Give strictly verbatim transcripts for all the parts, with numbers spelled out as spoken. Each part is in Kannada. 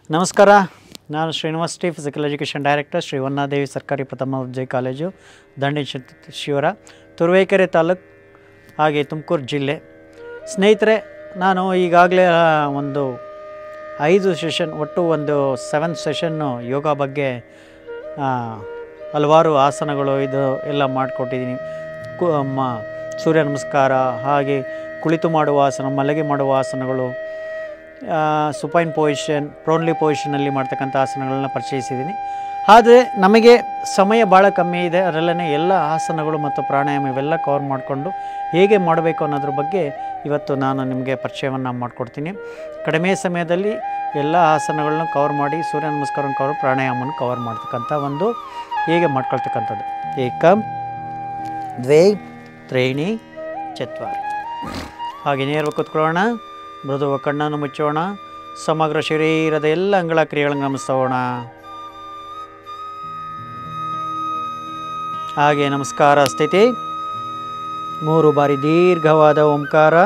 ನಮಸ್ಕಾರ. ನಾನು Srinivas T physical education director Shri Vannadevi ಸರ್ಕಾರಿ ಪ್ರಥಮ ದರ್ಜೆ ಕಾಲೇಜು ದಂಡಿ ಶಿವರ, ತುರುವೇಕೆರೆ ತಾಲೂಕು, ಹಾಗೆ ತುಮಕೂರು ಜಿಲ್ಲೆ. ಸ್ನೇಹಿತರೆ, ನಾನು ಈಗಾಗಲೇ ಒಂದು ಐದು ಸೆಷನ್, ಒಟ್ಟು ಒಂದು ಸೆವೆನ್ ಸೆಷನ್ನು ಯೋಗ ಬಗ್ಗೆ ಹಲವಾರು ಆಸನಗಳು ಇದು ಎಲ್ಲ ಮಾಡಿಕೊಟ್ಟಿದ್ದೀನಿ. ಕು ಮ ಸೂರ್ಯ ನಮಸ್ಕಾರ, ಹಾಗೆ ಕುಳಿತು ಮಾಡುವ ಆಸನ, ಮಲಗಿ ಮಾಡುವ ಆಸನಗಳು, ಸುಪೈನ್ ಪೊಸಿಷನ್, ಪ್ರೋನ್ಲಿ ಪೊಸಿಷನಲ್ಲಿ ಮಾಡ್ತಕ್ಕಂಥ ಆಸನಗಳನ್ನ ಪರಿಚಯಿಸಿದ್ದೀನಿ. ಆದರೆ ನಮಗೆ ಸಮಯ ಭಾಳ ಕಮ್ಮಿ ಇದೆ, ಅದರಲ್ಲೇ ಎಲ್ಲ ಆಸನಗಳು ಮತ್ತು ಪ್ರಾಣಾಯಾಮ ಇವೆಲ್ಲ ಕವರ್ ಮಾಡಿಕೊಂಡು ಹೇಗೆ ಮಾಡಬೇಕು ಅನ್ನೋದ್ರ ಬಗ್ಗೆ ಇವತ್ತು ನಾನು ನಿಮಗೆ ಪರಿಚಯವನ್ನು ಮಾಡಿಕೊಡ್ತೀನಿ. ಕಡಿಮೆ ಸಮಯದಲ್ಲಿ ಎಲ್ಲ ಆಸನಗಳನ್ನ ಕವರ್ ಮಾಡಿ, ಸೂರ್ಯ ನಮಸ್ಕಾರವನ್ನು ಕವರ್, ಪ್ರಾಣಾಯಾಮವನ್ನು ಕವರ್ ಮಾಡ್ತಕ್ಕಂಥ ಒಂದು ಹೇಗೆ ಮಾಡ್ಕೊಳ್ತಕ್ಕಂಥದ್ದು. ಏಕಂ ದ್ವೇ ತ್ರೀಣಿ ಚತ್ವಾರಿ. ಹಾಗೆ ನೇರವಾಗಿ ಕೂತ್ಕೊಳ್ಳೋಣ, ಮೃದುವ ಕಣ್ಣನ್ನು ಮುಚ್ಚೋಣ, ಸಮಗ್ರ ಶರೀರದ ಎಲ್ಲ ಅಂಗಳ ಕ್ರಿಯೆಗಳನ್ನು ಗಮನಿಸೋಣ. ಹಾಗೆ ನಮಸ್ಕಾರ ಸ್ಥಿತಿ, ಮೂರು ಬಾರಿ ದೀರ್ಘವಾದ ಓಂಕಾರ.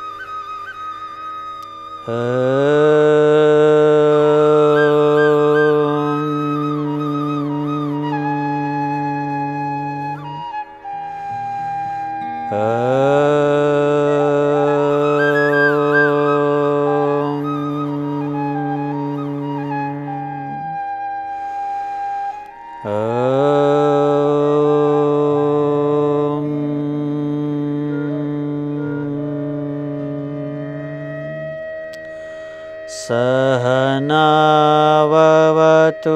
सहनाववतु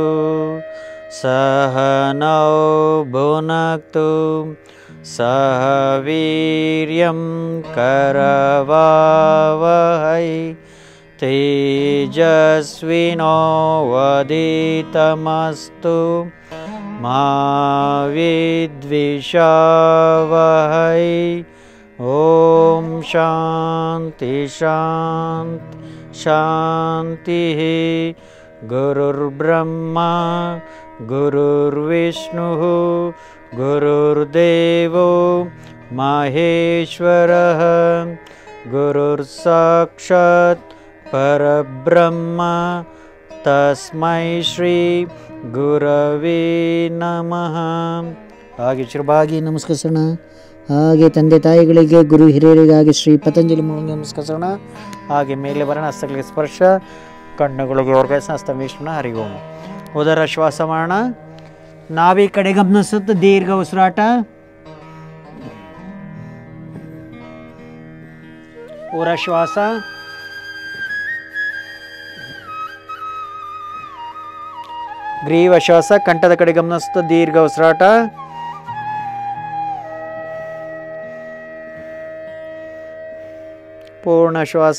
सहनौ भुनक्तु सह वीर्यं करवावहै तेजस्विनोवधीतमस्तु मा विद्विषावहै. ॐ शान्ति शान्ति शांति. गुरुर्ब्रह्मा गुरुर्विष्णुः गुरुर्देवो महेश्वरः गुरुर्साक्षात् परब्रह्म तस्मै श्री गुरवे नमः. ಹಾಗೆ ಶಿರಬಾಗಿ ನಮಸ್ಕರಿಸೋಣ. ಹಾಗೆ ತಂದೆ ತಾಯಿಗಳಿಗೆ, ಗುರು ಹಿರಿಯರಿಗಾಗಿ ಶ್ರೀ ಪತಂಜಲಿ ಮುನಿಗೆ ನಮಸ್ಕರಿಸೋಣ. ಹಾಗೆ ಮೇಲೆ ಬರೋಣ, ಹಸ್ತಗಳಿಗೆ ಸ್ಪರ್ಶ, ಕಣ್ಣುಗಳಿಗೆ ವರ್ಗಾಯಿಸ, ಹಸ್ತ ವೀಕ್ಷಣ. ಹರಿ ಓಂ. ಉದರ ಶ್ವಾಸ ಮಾಡೋಣ. ನಾಭಿ ಕಡೆ ಗಮನಿಸುತ್ತ ದೀರ್ಘ ಉಸಿರಾಟ. ಉರ ಶ್ವಾಸ. ಗ್ರೀವ ಶ್ವಾಸ, ಕಂಠದ ಕಡೆ ಗಮನಿಸುತ್ತ ದೀರ್ಘ ಉಸಿರಾಟ. ಪೂರ್ಣ ಶ್ವಾಸ.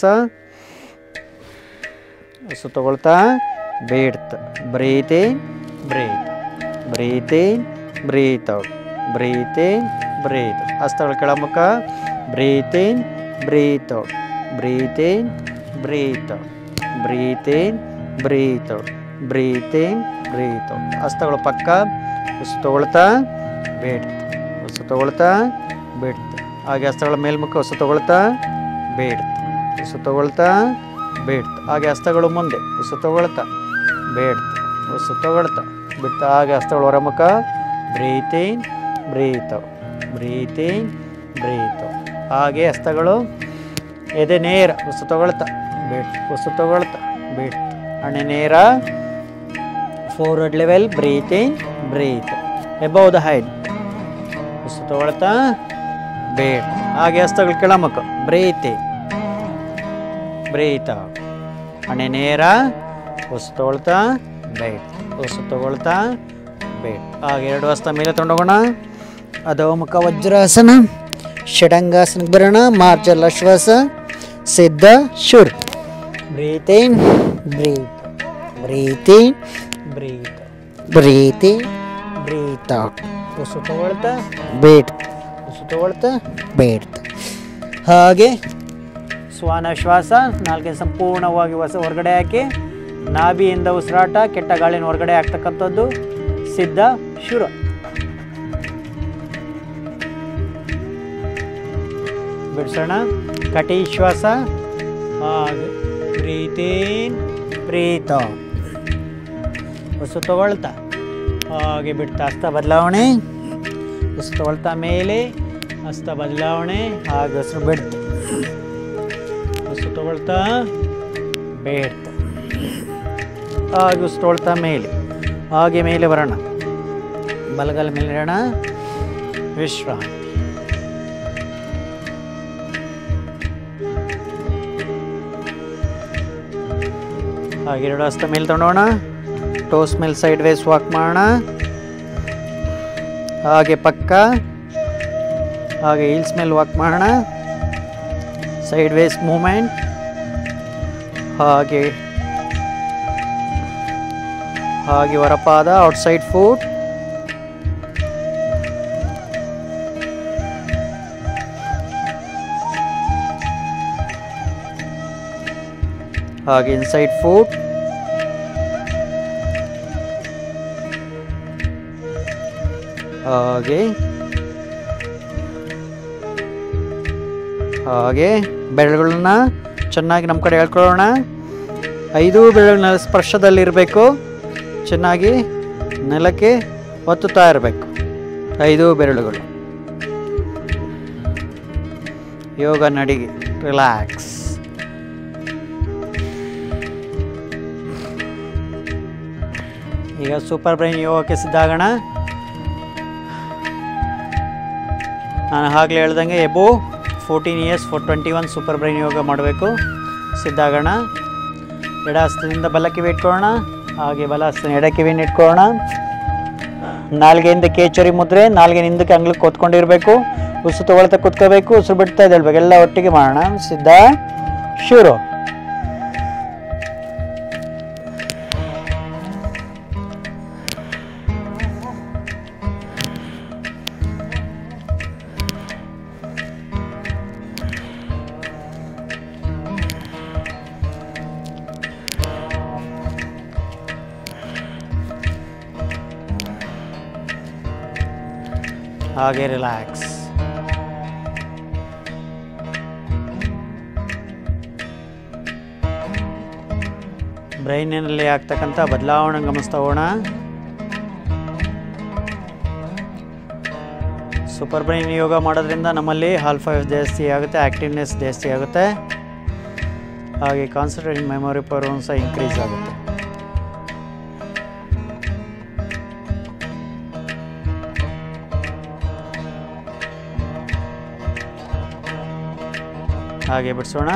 ಉಸಿರು ತಗೊಳ್ತಾ ಬೇಡ್ತ. Breathe in, breathe, breathe in, breathe out, breathe in, breathe. ಹಸ್ತಗಳ ಕೆಳಮುಖ. Breathe in, breathe out, breathe in, breathe out, breathe in, breathe out, breathe in, breathe out. ಹಸ್ತಗಳು ಪಕ್ಕ. ಉಸಿರು ತಗೊಳ್ತಾ ಬೇಡ್ತ, ಉಸಿರು ತಗೊಳ್ತಾ ಬೇಡ್ತ. ಹಾಗೆ ಹಸ್ತಗಳ ಮೇಲ್ಮುಖ. ಉಸಿರು ತಗೊಳ್ತಾ ಬೇಡ್ತ, ಉಸಿರು ತಗೊಳ್ತಾ ಬೇಡ್ತ. ಹಾಗೆ ಹಸ್ತಗಳು ಮುಂದೆ. ಉಸಿರು ತಗೊಳ್ತಾ ಬೇಡ್ತ, ಉಸಿರು ತಗೊಳ್ತಾ ಬಿಡ್ತಾ. ಹಾಗೆ ಹಸ್ತಗಳು ಹೊರಮುಖ. Breathe in, breathe out, breathe in, breathe out. ಹಾಗೆ ಹಸ್ತಗಳು ಎದೆ ನೇರ. ಉಸಿರು ತಗೊಳ್ತಾ ಬೇಡ್ತ, ಉಸಿರು ತಗೊಳ್ತಾ ಬೇಡ್ತ. ಹಣೆ ನೇರ. Forward level. Breathe in, breathe above the head. ಉಸಿರು ತಗೊಳ್ತಾ ಬೇಡ್ತ. ಹಾಗೆ ಹಸ್ತಗಳು ಕೆಳಮುಖ. Breathe in, breathe out. ಹಣೆ ನೇರ. ಉಸಿರು ತಗೊಳ್ತಾ ಬೇಡ್ತ, ಉಸಿರು ತಗೊಳ್ತಾ ಬೇಡ್ತ. ಹಾಗೆ ಎರಡು ಹಸ್ತ ಮೇಲೆ ತೊಗೊಂಡೋಗೋಣ. ಅಧೋಮುಖ ವಜ್ರಾಸನ. ಷಡಂಗಾಸನಕ್ಕೆ ಬರೋಣ. ಮಾರ್ಜಲ ಶ್ವಾಸ. ಸಿದ್ಧ ಶುರು. Breathe in, breathe, breathe in, breathe, breathe in, breathe out. ಉಸಿರು ತಗೊಳ್ತಾ ಬೇಡ್ತ, ಉಸಿರು ತಗೊಳ್ತಾ ಬೇಡ್ತ. ಹಾಗೆ ಶ್ವಾನ ಶ್ವಾಸ. ನಾಲ್ಕೇ ಸಂಪೂರ್ಣವಾಗಿ ಹೊಸ ಹೊರಗಡೆ ಹಾಕಿ ನಾಭಿಯಿಂದ ಉಸಿರಾಟ, ಕೆಟ್ಟ ಗಾಳಿನ ಹೊರಗಡೆ ಹಾಕ್ತಕ್ಕಂಥದ್ದು. ಸಿದ್ಧ ಶುರು. ಬಿಡಿಸೋಣ. ಕಟಿ ಶ್ವಾಸ. ಹಾಗೆ ಬ್ರೀತ್ ಇನ್, ಬ್ರೀತ್ ಔಟ್. ಉಸಿರು ತಗೊಳ್ತಾ ಹಾಗೆ ಬಿಡ್ತಾ ಹಸ್ತ ಬದಲಾವಣೆ, ಉಸಿರು ತಗೊಳ್ತಾ ಮೇಲೆ ಹಸ್ತ ಬದಲಾವಣೆ, ಹಾಗೆ ಉಸಿರು ಬಿಡ್ತಾ, ಉಸಿರು ತಗೊಳ್ತಾ ಬೇಡ್ತಾ, ಹಾಗೆ ಉಸಿರು ತಗೊಳ್ತಾ ಮೇಲೆ, ಹಾಗೆ ಮೇಲೆ ಬರೋಣ, ಬಲಗಲ ಮೇಲೆ ಇಡೋಣ, ವಿಶ್ರಾಂತಿ. ಹಾಗೆ ಎರಡು ಹಸ್ತ ಮೇಲೆ ತಗೊಂಡೋಣ, ಟೋಸ್ ಮೇಲೆ ಸೈಡ್ ವೇಸ್ ವಾಕ್ ಮಾಡೋಣ, ಹಾಗೆ ಪಕ್ಕ, ಹಾಗೆ ಹೀಲ್ಸ್ ಮೇಲೆ ವಾಕ್ ಮಾಡೋಣ, ಸೈಡ್ ವೇಸ್ ಮೂಮೆಂಟ್, ಹಾಗೆ ಹಾಗೆ ಹೊರಪಾದ ಔಟ್ಸೈಡ್ ಫುಟ್, ಹಾಗೆ ಇನ್ಸೈಡ್ ಫುಟ್, ಹಾಗೆ ಹಾಗೆ ಬೆರಳುಗಳನ್ನ ಚೆನ್ನಾಗಿ ನಮ್ಮ ಕಡೆ ಹೇಳ್ಕೊಳ್ಳೋಣ. ಐದು ಬೆರಳುಗಳ ಸ್ಪರ್ಶದಲ್ಲಿರಬೇಕು, ಚೆನ್ನಾಗಿ ನೆಲಕ್ಕೆ ಒತ್ತುತ್ತಾ ಇರಬೇಕು ಐದು ಬೆರಳುಗಳು. ಯೋಗ ನಡಿಗೆ, ರಿಲ್ಯಾಕ್ಸ್. ಈಗ ಸೂಪರ್ ಬ್ರೈನ್ ಯೋಗಕ್ಕೆ ಸಿದ್ಧಾಗೋಣ. ನಾನು ಆಗಲೇ ಹೇಳ್ದಂಗೆ above fourteen years for twenty one super brain yoga ಮಾಡಬೇಕು. ಸಿದ್ಧಾಗೋಣ. ಎಡ ಹಸ್ತದಿಂದ ಬಲ ಕಿವಿ ಇಟ್ಕೊಳ್ಳೋಣ, ಹಾಗೆ ಬಲ ಹಸ್ತನ ಎಡ ಕಿವಿನ ಇಟ್ಕೊಳ್ಳೋಣ. ನಾಲ್ಗೆಯಿಂದ ಕೇಚರಿ ಮುದ್ರೆ, ನಾಲ್ಗೆ ಹಿಂದಕ್ಕೆ ಅಂಗ್ಲಕ್ಕೆ ಕೂತ್ಕೊಂಡಿರಬೇಕು. ಉಸಿರು ತಗೊಳ್ತಾ ಕೂತ್ಕೋಬೇಕು, ಉಸಿರು ಬಿಡ್ತಾ ಇದ್ದೇಳ್ಬೇಕು. ಎಲ್ಲ ಒಟ್ಟಿಗೆ ಮಾಡೋಣ. ಸಿದ್ಧ, ಶುರು. ಹಾಗೆ ರಿಲ್ಯಾಕ್ಸ್. ಬ್ರೈನಿನಲ್ಲಿ ಆಗ್ತಕ್ಕಂಥ ಬದಲಾವಣೆ ಗಮನಿಸ್ತಾ ಹೋಗೋಣ. ಸೂಪರ್ ಬ್ರೈನ್ ಯೋಗ ಮಾಡೋದ್ರಿಂದ ನಮ್ಮಲ್ಲಿ ಆಲ್ಫಾ ಜಾಸ್ತಿ ಆಗುತ್ತೆ, ಆ್ಯಕ್ಟಿವ್ನೆಸ್ ಜಾಸ್ತಿ ಆಗುತ್ತೆ, ಹಾಗೆ ಕಾನ್ಸಂಟ್ರೇಷನ್ ಮೆಮೊರಿ ಪವರ್ ಸಹ ಇನ್ಕ್ರೀಸ್ ಆಗುತ್ತೆ. ಹಾಗೆ ಬಿಡಿಸೋಣ.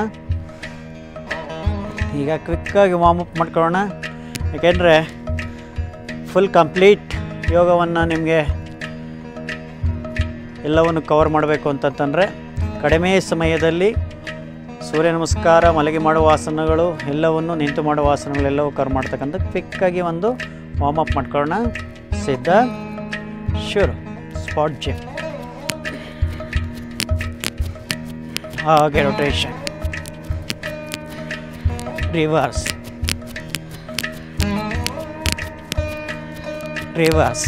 ಈಗ ಕ್ವಿಕ್ಕಾಗಿ ವಾರ್ಮಪ್ ಮಾಡ್ಕೊಳ್ಳೋಣ. ಏಕೆಂದರೆ ಫುಲ್ ಕಂಪ್ಲೀಟ್ ಯೋಗವನ್ನು ನಿಮಗೆ ಎಲ್ಲವನ್ನು ಕವರ್ ಮಾಡಬೇಕು ಅಂತಂತಂದರೆ ಕಡಿಮೆ ಸಮಯದಲ್ಲಿ ಸೂರ್ಯ ನಮಸ್ಕಾರ, ಮಲಗಿ ಮಾಡುವ ಆಸನಗಳು ಎಲ್ಲವನ್ನು, ನಿಂತು ಮಾಡುವ ಆಸನಗಳೆಲ್ಲವೂ ಕವರ್ ಮಾಡ್ತಕ್ಕಂಥ ಕ್ವಿಕ್ಕಾಗಿ ಒಂದು ವಾರ್ಮಪ್ ಮಾಡ್ಕೊಳ್ಳೋಣ. ಸಿದ್ಧ, ಶುರು. ಸ್ಪಾಟ್ ಜಿಮ್, ಹಾಗೆ ರೊಟೇಷನ್, ರಿವರ್ಸ್, ರಿವರ್ಸ್,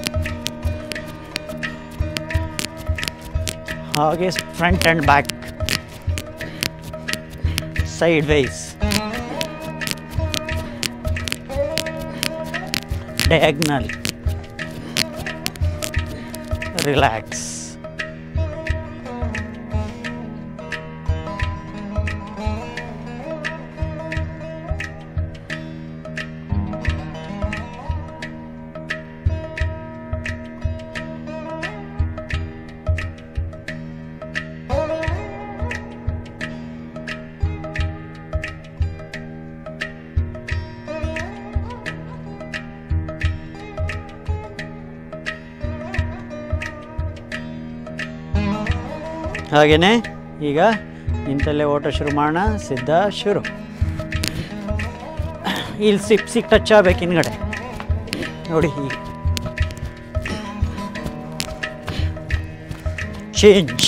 ಹಾಗೆ front and back, sideways, diagonal, relax. ಹಾಗೆಯೇ ಈಗ ನಿಂತಲ್ಲೇ ಓಟ ಶುರು ಮಾಡೋಣ. ಸಿದ್ಧ, ಶುರು. ಇಲ್ಲಿ ಸಿಪ್ ಸಿಕ್ ಟಚ್ ಆಗಬೇಕು ಹಿಂದ್ಗಡೆ ನೋಡಿ. ಈಗ ಚೇಂಜ್,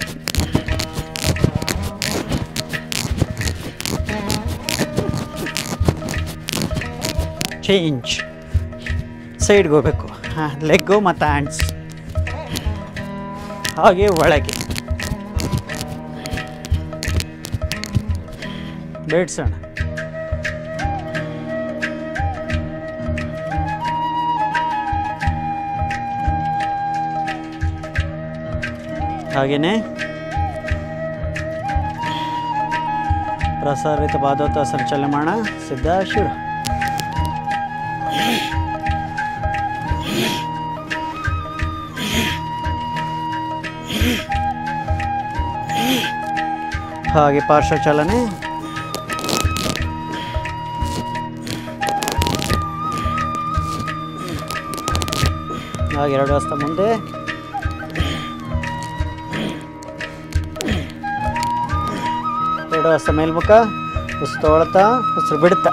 ಚೇಂಜ್, ಸೈಡ್ಗೆ ಹೋಗ್ಬೇಕು. ಹಾಂ, ಲೆಗ್ಗು ಮತ್ತು ಹ್ಯಾಂಡ್ಸ್, ಹಾಗೆ ಒಳಗೆ ಬೇಡ್ಸೋಣ. ಹಾಗೆಯೇ ಪ್ರಸಾರಿತ ಪಾದೋತ್ತಾಸನ ಚಲನೆ ಮಾಡೋಣ. ಸಿದ್ಧ ಶುರು. ಹಾಗೆ ಪಾರ್ಶ್ವ ಚಲನೆ. ಹಾಗೆ ಎರಡು ಹಸ್ತ ಮುಂದೆ. ಎರಡು ಹಸ್ತ ಮೇಲ್ಮುಖ. ಉಸಿರು ತಗೊಳ್ತಾ ಉಸಿರು ಬಿಡ್ತಾ.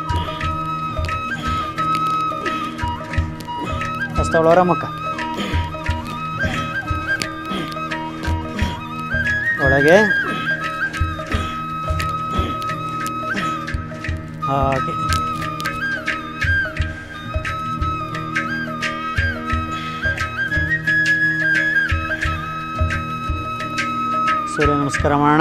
ಹಸ್ತಗಳು ಹೊರಮುಖ. ಒಳಗೆ ಹಾಗೆ ಸೂರ್ಯ ನಮಸ್ಕಾರ ಮಾಡೋಣ.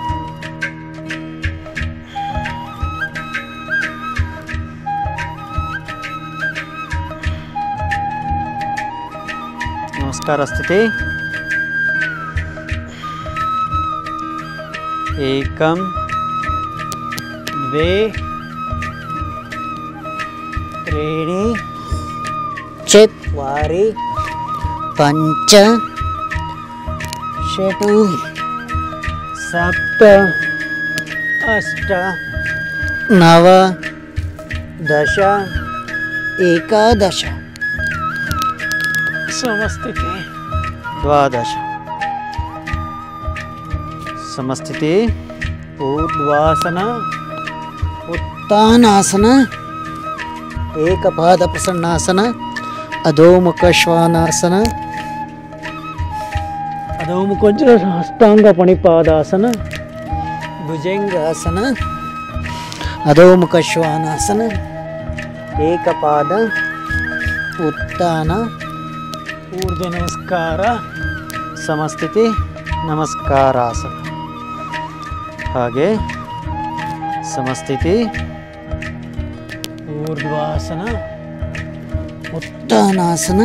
ನಮಸ್ಕಾರ ಸ್ಥಿತಿ. ಏಕಂ द्वे त्रीणि चत्वारि पञ्च षट् सप्त अष्ट नव दश एकादश समस्थिति द्वादश समस्थिति ऊर्ध्वासन उत्तानासन एकपाद प्रसन्नासन अधोमुख श्वानासन अधोमुख हस्तांग पणिपादासन भुजंगासन अधोमुख श्वानासन एकपाद उत्तान ऊर्ध्व नमस्कार समस्थिति नमस्कारासन हागे समस्थिति ऊर्ध्वासन उत्तानासन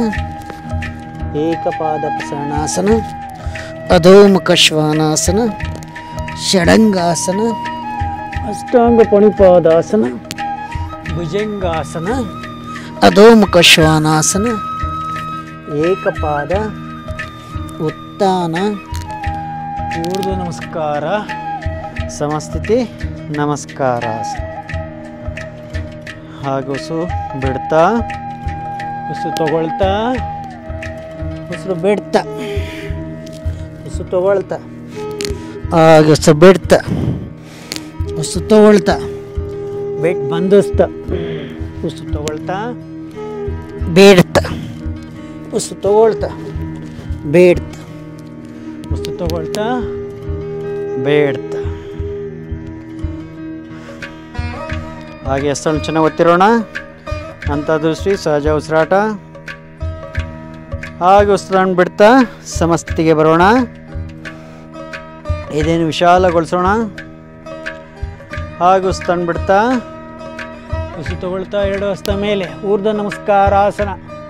एकपाद प्रसरणासन अधोमुख श्वानासन षडंगासन अष्टांग पणिपादासन भुजंगासन अधोमुख श्वानासन एकपाद उत्तान ऊर्ध्व नमस्कार समस्थिति नमस्कारासन ಹಾಗೆ ಉಸು ಬಿಡ್ತಾ ಉಸು ತಗೊಳ್ತಾ ಉಸಿರು ಬಿಡ್ತಾ ಉಸು ತಗೊಳ್ತಾ ಹಾಗೆ ಉಸು ಬಿಡ್ತಾ ಉಸು ತಗೊಳ್ತಾ ಬಿಟ್ಟು ಬಂಧಿಸ್ತಾ ಉಸು ತಗೊಳ್ತಾ ಬೇಡ್ತಾ ಉಸು ತಗೊಳ್ತಾ ಬೇಡ್ತಾ ಉಸು ತಗೊಳ್ತಾ ಬೇಡ್ತಾ ಹಾಗೆ ಹೆಸರು ಚೆನ್ನಾಗಿ ಒತ್ತಿರೋಣ. ಅಂತರ್ದೃಷ್ಟಿ ಸಹಜ ಉಸಿರಾಟ. ಹಾಗೆ ಉಸಿರನ್ನು ಬಿಡ್ತಾ ಸಮಸ್ಥಿತಿಗೆ ಬರೋಣ. ಇದೇನು ವಿಶಾಲಗೊಳಿಸೋಣ. ಹಾಗೆ ಉಸಿರನ್ನು ಬಿಡ್ತಾ ಉಸಿರು ತಗೊಳ್ತಾ ಎರಡು ಹಸ್ತ ಮೇಲೆ ಊರ್ಧ್ವ ನಮಸ್ಕಾರಾಸನ.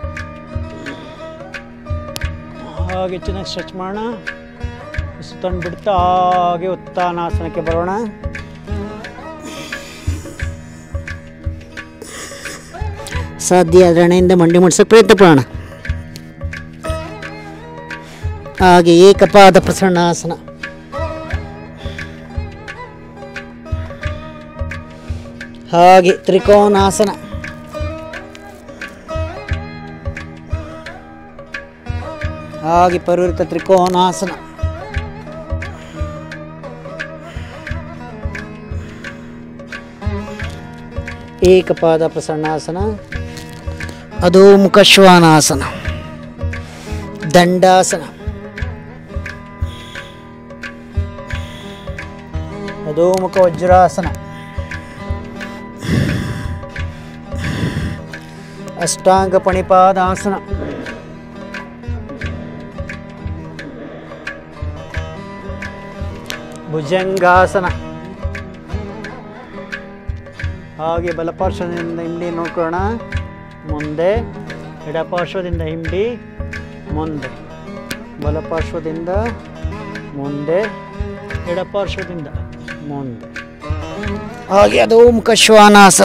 ಹಾಗೆ ಚೆನ್ನಾಗಿ ಸ್ಟ್ರೆಚ್ ಮಾಡೋಣ. ಉಸಿರನ್ನು ಬಿಡ್ತಾ ಹಾಗೆ ಉತ್ತಾನಾಸನಕ್ಕೆ ಬರೋಣ. ಸಾಧ್ಯ ಆದರೆ ಹಣೆಯಿಂದ ಮಂಡಿ ಮುಟ್ಸೋಕೆ ಪ್ರಯತ್ನ ಪಡೋಣ. ಹಾಗೆ ಏಕಪಾದ ಪ್ರಸನ್ನಾಸನ. ಹಾಗೆ ತ್ರಿಕೋನಾಸನ. ಹಾಗೆ ಪರಿವೃತ್ತ ತ್ರಿಕೋನಾಸನ. ಏಕಪಾದ ಪ್ರಸನ್ನಾಸನ अधोमुख श्वानासन दंडासन अधोमुख वज्रासन अष्टांग पणिपादासन भुजंगासन ಹಾಗೆ ಬಲಪಾರ್ಶ್ವದಿಂದ ಹಿಂಡಿ ನೋಡ್ಕೊಳ್ಳೋಣ. ಮುಂದೆ ಎಡಪಾರ್ಶ್ವದಿಂದ ಹಿಂಡಿ ಮುಂದೆ ಬಲಪಾರ್ಶ್ವದಿಂದ ಮುಂದೆ ಎಡಪಾರ್ಶ್ವದಿಂದ ಮುಂದೆ. ಹಾಗೆ ಅಧೋಮುಖ ಶ್ವಾನಾಸನ,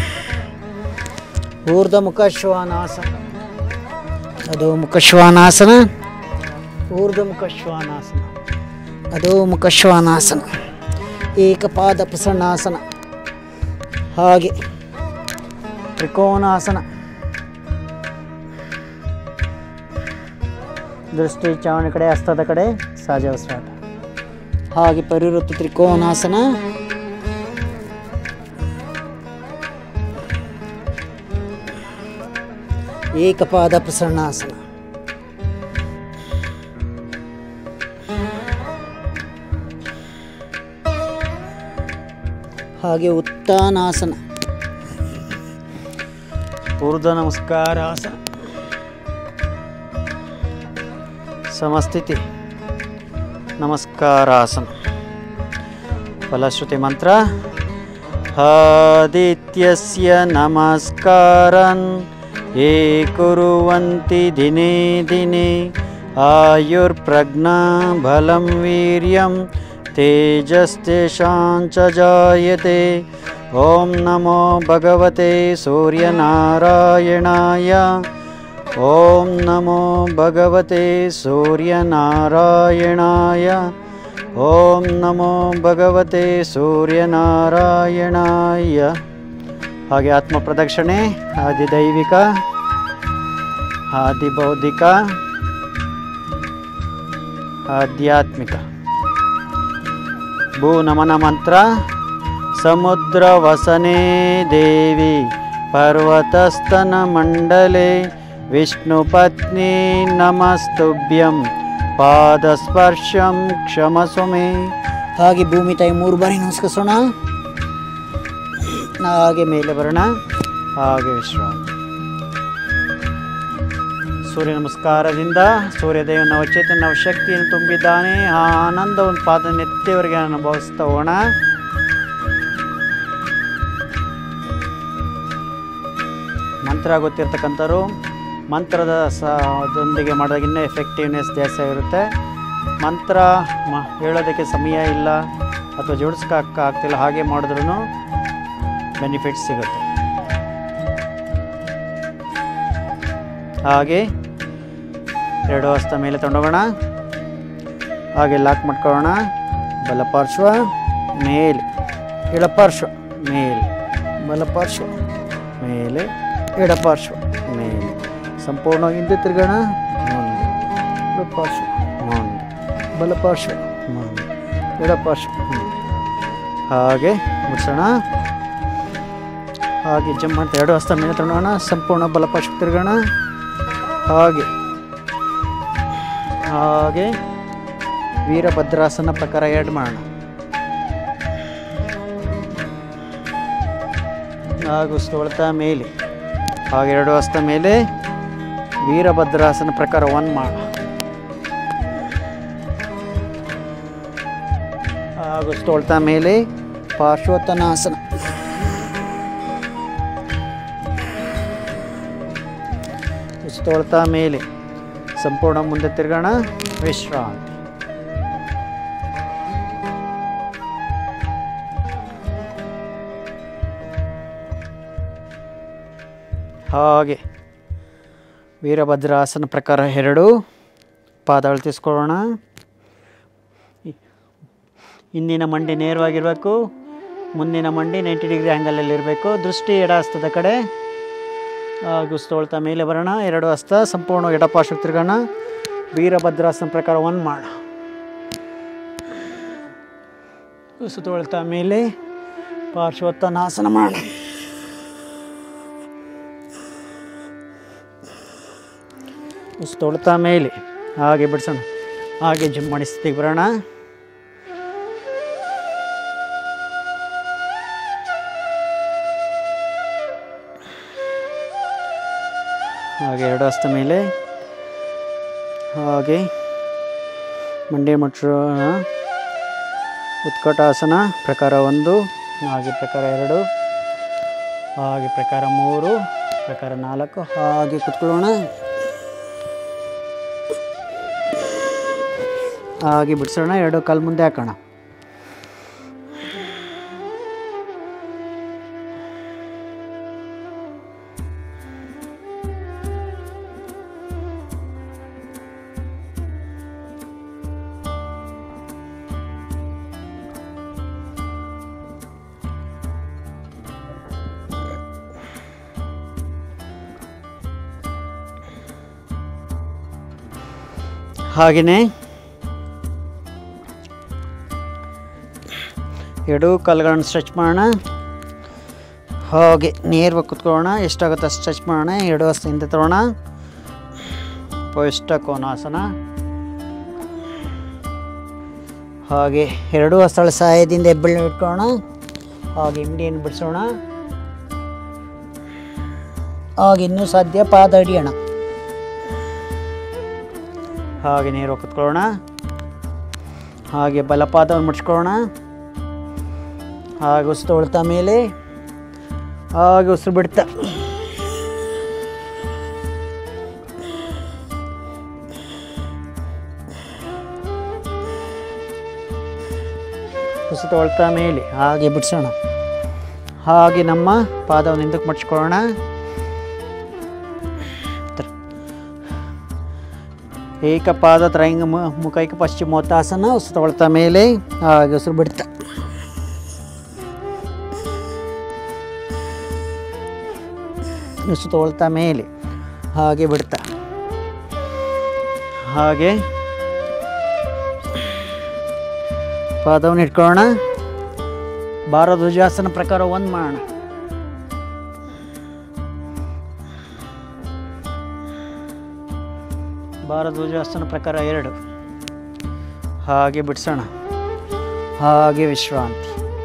ಊರ್ಧ್ವಮುಖ ಶ್ವಾನಾಸನ, ಅಧೋಮುಖ ಶ್ವಾನಾಸನ, ಊರ್ಧ್ವಮುಖ ಶ್ವಾನಾಸನ, ಅಧೋಮುಖ ಶ್ವಾನಾಸನ, ಏಕಪಾದ ಪ್ರಸನ್ನಾಸನ, ಹಾಗೆ ತ್ರಿಕೋನಾಸನ, ದೃಷ್ಟಿ ಚಾವಣಿ ಕಡೆ, ಹಸ್ತದ ಕಡೆ ಸಹಜಾವಸ್ರಾಟ, ಹಾಗೆ ಪರಿವೃತ್ತ ತ್ರಿಕೋನಾಸನ, ಏಕಪಾದ ಪ್ರಸನ್ನಾಸನ, ಹಾಗೆ ಉತ್ತಾನಾಸನ, ಊರ್ಧ್ವ ನಮಸ್ಕಾರಾಸನ, ಸಮಸ್ಥಿತಿ ನಮಸ್ಕಾರಾಸನ. ಫಲಶ್ರುತಿ ಮಂತ್ರ. ಆದಿತ್ಯಸ್ಯ ನಮಸ್ಕಾರನ್ ಯೇ ಕುರ್ವಂತಿ ದಿನೇ ದಿನೇ ಆಯುರ್ಪ್ರಜ್ಞಾ ಬಲಂ ವೀರ್ಯಂ ತೇಜಸ್ತೇಷಾಂ ಚ ಜಾಯತೆ. ಓಂ ನಮೋ ಭಗವತೆ ಸೂರ್ಯನಾರಾಯಣಾಯ. ಓಂ ನಮೋ ಭಗವತೆ ಸೂರ್ಯನಾರಾಯಣಾಯ. ಓಂ ನಮೋ ಭಗವತೆ ಸೂರ್ಯನಾರಾಯಣಾಯ. ಹಾಗೆ ಆತ್ಮ ಪ್ರದಕ್ಷಿಣೆ. ಆದಿದೈವಿಕ, ಆದಿಬೌದ್ಧಿಕ, ಆಧ್ಯಾತ್ಮಿಕ. ಭೂ ನಮನ ಮಂತ್ರ. ಸಮುದ್ರ ವಸನೆ ದೇವಿ ಪರ್ವತಸ್ತನ ಮಂಡಲೆ ವಿಷ್ಣು ಪತ್ನಿ ನಮಸ್ತುಭ್ಯಂ ಪಾದಸ್ಪರ್ಶಂ ಕ್ಷಮಸ್ವ ಮೇ. ಹಾಗೆ ಭೂಮಿ ತಾಯಿ ಮೂರು ಬಾರಿ ನಮಸ್ಕರಿಸೋಣ. ಹಾಗೆ ಮೇಲೆ ಬರೋಣ. ಹಾಗೆ ವಿಶ್ರಾಂತಿ. ಸೂರ್ಯ ನಮಸ್ಕಾರದಿಂದ ಸೂರ್ಯದೇವ ನವಚೇತನ ನವಶಕ್ತಿಯನ್ನು ತುಂಬಿದ್ದಾನೆ. ಆ ಆನಂದವನ್ನು ಪಾದ ನೆತ್ತಿಯವರೆಗೆ ಅನುಭವಿಸ್ತಾ ಹೋಗೋಣ. ಮಂತ್ರ ಗೊತ್ತಿರ್ತಕ್ಕಂಥವ್ರು ಮಂತ್ರದ ಸದೊಂದಿಗೆ ಮಾಡಿದಾಗ ಇನ್ನೂ ಎಫೆಕ್ಟಿವ್ನೆಸ್ ಜಾಸ್ತಿ ಆಗಿರುತ್ತೆ. ಮಂತ್ರ ಮ ಹೇಳೋದಕ್ಕೆ ಸಮಯ ಇಲ್ಲ ಅಥವಾ ಜೋಡಿಸ್ಕೊಕ್ಕ ಆಗ್ತಿಲ್ಲ, ಹಾಗೆ ಮಾಡಿದ್ರೂ ಬೆನಿಫಿಟ್ಸ್ ಸಿಗುತ್ತೆ. ಹಾಗೆ ಎರಡು ಹಸ್ತ ಮೇಲೆ ತಗೊಂಡೋಗೋಣ. ಹಾಗೆ ಲಾಕ್ ಮಾಡ್ಕೊಳ್ಳೋಣ. ಬಲಪಾರ್ಶ್ವ ಮೇಲೆ, ಎಡಪಾರ್ಶ್ವ ಮೇಲೆ, ಬಲಪಾರ್ಶ್ವ ಮೇಲೆ, ಎಡಪಾರ್ಶ್ವ ಮೇಲೆ. ಸಂಪೂರ್ಣವಾಗಿ ಹಿಂದೆ ತಿರುಗೋಣ. ಮುಂದೆ ಎಡಪಾರ್ಶ್ವ ಮುಂದೆ, ಬಲಪಾರ್ಶ್ವ ಮುಂದೆ, ಎಡಪಾರ್ಶ್ವ ಮುಂದೆ. ಹಾಗೆ ಮುಗಿಸೋಣ. ಹಾಗೆ ಜಂಪ್ ಮಾಡ್ತಾ ಎರಡು ಹಸ್ತ ಮೇಲೆ ತಗೊಳ್ಳೋಣ. ಸಂಪೂರ್ಣ ಬಲಪಾರ್ಶ್ವ ತಿರುಗೋಣ. ಹಾಗೆ ಹಾಗೆ ವೀರಭದ್ರಾಸನ ಪ್ರಕಾರ ಎರಡು ಮಾಡೋಣ. ಹಾಗೂ ಸ್ಥೋಳ್ತಾ ಮೇಲೆ, ಹಾಗೆ ಎರಡು ಹಸ್ತ ಮೇಲೆ ವೀರಭದ್ರಾಸನ ಪ್ರಕಾರ ಒನ್ ಮಾಡ. ಹಾಗೂ ಸ್ಥೋಳ್ತಾ ಮೇಲೆ ಪಾರ್ಶ್ವೋತ್ತನಾಸನ. ಸ್ಥೋಳ್ತಾ ಮೇಲೆ ಸಂಪೂರ್ಣ ಮುಂದೆ ತಿರುಗೋಣ. ವಿಶ್ರಾಂತಿ. ಹಾಗೆ ವೀರಭದ್ರಾಸನ ಪ್ರಕಾರ ಎರಡು ಪಾದ ಅಳತಿಸ್ಕೊಳ್ಳೋಣ. ಹಿಂದಿನ ಮಂಡಿ ನೇರವಾಗಿರಬೇಕು, ಮುಂದಿನ ಮಂಡಿ ನೈಂಟಿ ಡಿಗ್ರಿ ಆ್ಯಂಗಲಲ್ಲಿರಬೇಕು. ದೃಷ್ಟಿ ಎಡ ಹಸ್ತದ ಕಡೆ. ಹಾಗೂ ಸ್ಥೋಳ್ತಾ ಮೇಲೆ ಬರೋಣ. ಎರಡು ಹಸ್ತ ಸಂಪೂರ್ಣ ಎಡಪಾರ್ಶ್ವಕ್ಕೆ ತಿರುಗೋಣ. ವೀರಭದ್ರಾಸನ ಪ್ರಕಾರ ಒನ್ ಮಾಡ. ಸುತ್ತೊಳ್ತಾ ಮೇಲೆ ಪಾರ್ಶ್ವೋತ್ತನಾಸನ ಮಾಡ. ತೊಳ್ತಾ ಮೇಲೆ ಹಾಗೆ ಬಿಡಿಸೋಣ. ಹಾಗೆ ಜಂಪ್ ಮಾಡಿ ಸ್ಥಿತಿಗೆ ಬರೋಣ. ಹಾಗೆ ಎರಡು ಹಸ್ತ ಮೇಲೆ, ಹಾಗೆ ಮಂಡಿ ಮುಚ್ಚೋಣ. ಉತ್ಕಟಾಸನ ಪ್ರಕಾರ ಒಂದು, ಹಾಗೆ ಪ್ರಕಾರ ಎರಡು, ಹಾಗೆ ಪ್ರಕಾರ ಮೂರು, ಪ್ರಕಾರ ನಾಲ್ಕು. ಹಾಗೆ ಕುತ್ಕೊಳ್ಳೋಣ. ಹಾಗೆ ಬಿಡಿಸೋಣ. ಎರಡು ಕಾಲು ಮುಂದೆ ಹಾಕೋಣ. ಹಾಗೆಯೇ ಎರಡು ಕಾಲುಗಳನ್ನು ಸ್ಟ್ರೆಚ್ ಮಾಡೋಣ. ಹಾಗೆ ನೇರವಾಗಿ ಕುತ್ಕೊಳ್ಳೋಣ. ಎಷ್ಟಾಗುತ್ತೆ ಅಷ್ಟು ಸ್ಟ್ರೆಚ್ ಮಾಡೋಣ. ಎರಡು ಹಸ್ತ ಹಿಂದೆ ತಗೋಣ. ಪವಿಷ್ಟ ಕೋನಾಸನ. ಹಾಗೆ ಎರಡೂ ಹಸ್ತಗಳ ಸಹಾಯದಿಂದ ಹೆಬ್ಬೆರಳು ಇಟ್ಕೊಳ್ಳೋಣ. ಹಾಗೆ ಹಿಂಡಿಯನ್ನು ಬಿಡಿಸೋಣ. ಹಾಗೆ ಇನ್ನೂ ಸಾಧ್ಯ ಪಾದ ಹಿಡಿಯೋಣ. ಹಾಗೆ ನೇರವಾಗಿ ಕುತ್ಕೊಳ್ಳೋಣ. ಹಾಗೆ ಬಲಪಾದವನ್ನು ಮುಡ್ಸ್ಕೊಳ್ಳೋಣ. ಹಾಗೆ ಉಸಿರು ತೊಳ್ತಾ ಮೇಲೆ ಹಾಗೆ ಉಸಿರು ಬಿಡ್ತಾ ಉಸಿರು ತೊಳ್ತಾ ಮೇಲೆ ಹಾಗೆ ಬಿಡಿಸೋಣ. ಹಾಗೆ ನಮ್ಮ ಪಾದವನ್ನು ಹಿಂದಕ್ಕೆ ಮಡ್ಚ್ಕೊಳ್ಳೋಣ. ಏಕಪಾದ ತ್ರೈಂಗ ಮುಖೈಕ ಪಶ್ಚಿಮೋತ್ತಾಸನ. ಉಸಿರು ತೊಳ್ತಾ ಮೇಲೆ ಹಾಗೆ ಉಸಿರು ಬಿಡ್ತಾ ಉಸಿರು ತೊಳ್ತಾ ಮೇಲೆ ಹಾಗೆ ಬಿಡ್ತಾ ಹಾಗೆ ಪಾದವನ್ನು ಇಟ್ಕೊಳ್ಳೋಣ. ಭಾರಧ್ವಜಾಸನ ಪ್ರಕಾರ ಒಂದು ಮಾಡೋಣ. ಭಾರಧ್ವಜಾಸನ ಪ್ರಕಾರ ಎರಡು. ಹಾಗೆ ಬಿಡಿಸೋಣ. ಹಾಗೆ ವಿಶ್ರಾಂತಿ.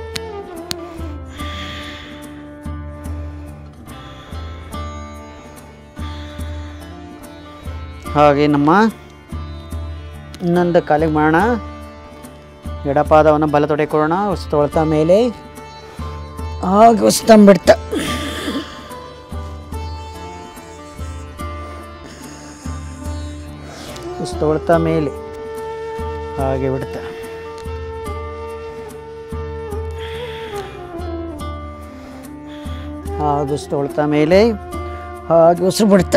ಹಾಗೆ ನಮ್ಮ ಇನ್ನೊಂದು ಕಾಲಿಗೆ ಮಾಡೋಣ. ಎಡಪಾದವನ್ನು ಬಲ ತೊಡೆಕೊಳ್ಳೋಣ. ಉಸಿರು ತೊಳ್ತಾ ಮೇಲೆ ಹಾಗೆ ಉಸಿರು ಬಿಡ್ತಾ ಉಸಿರು ತೊಳ್ತಾ ಮೇಲೆ ಹಾಗೆ ಬಿಡ್ತಾ ಹಾಗೆ ಉಸಿರು ತೊಳ್ತಾ ಮೇಲೆ ಹಾಗೆ ಉಸಿರು ಬಿಡ್ತಾ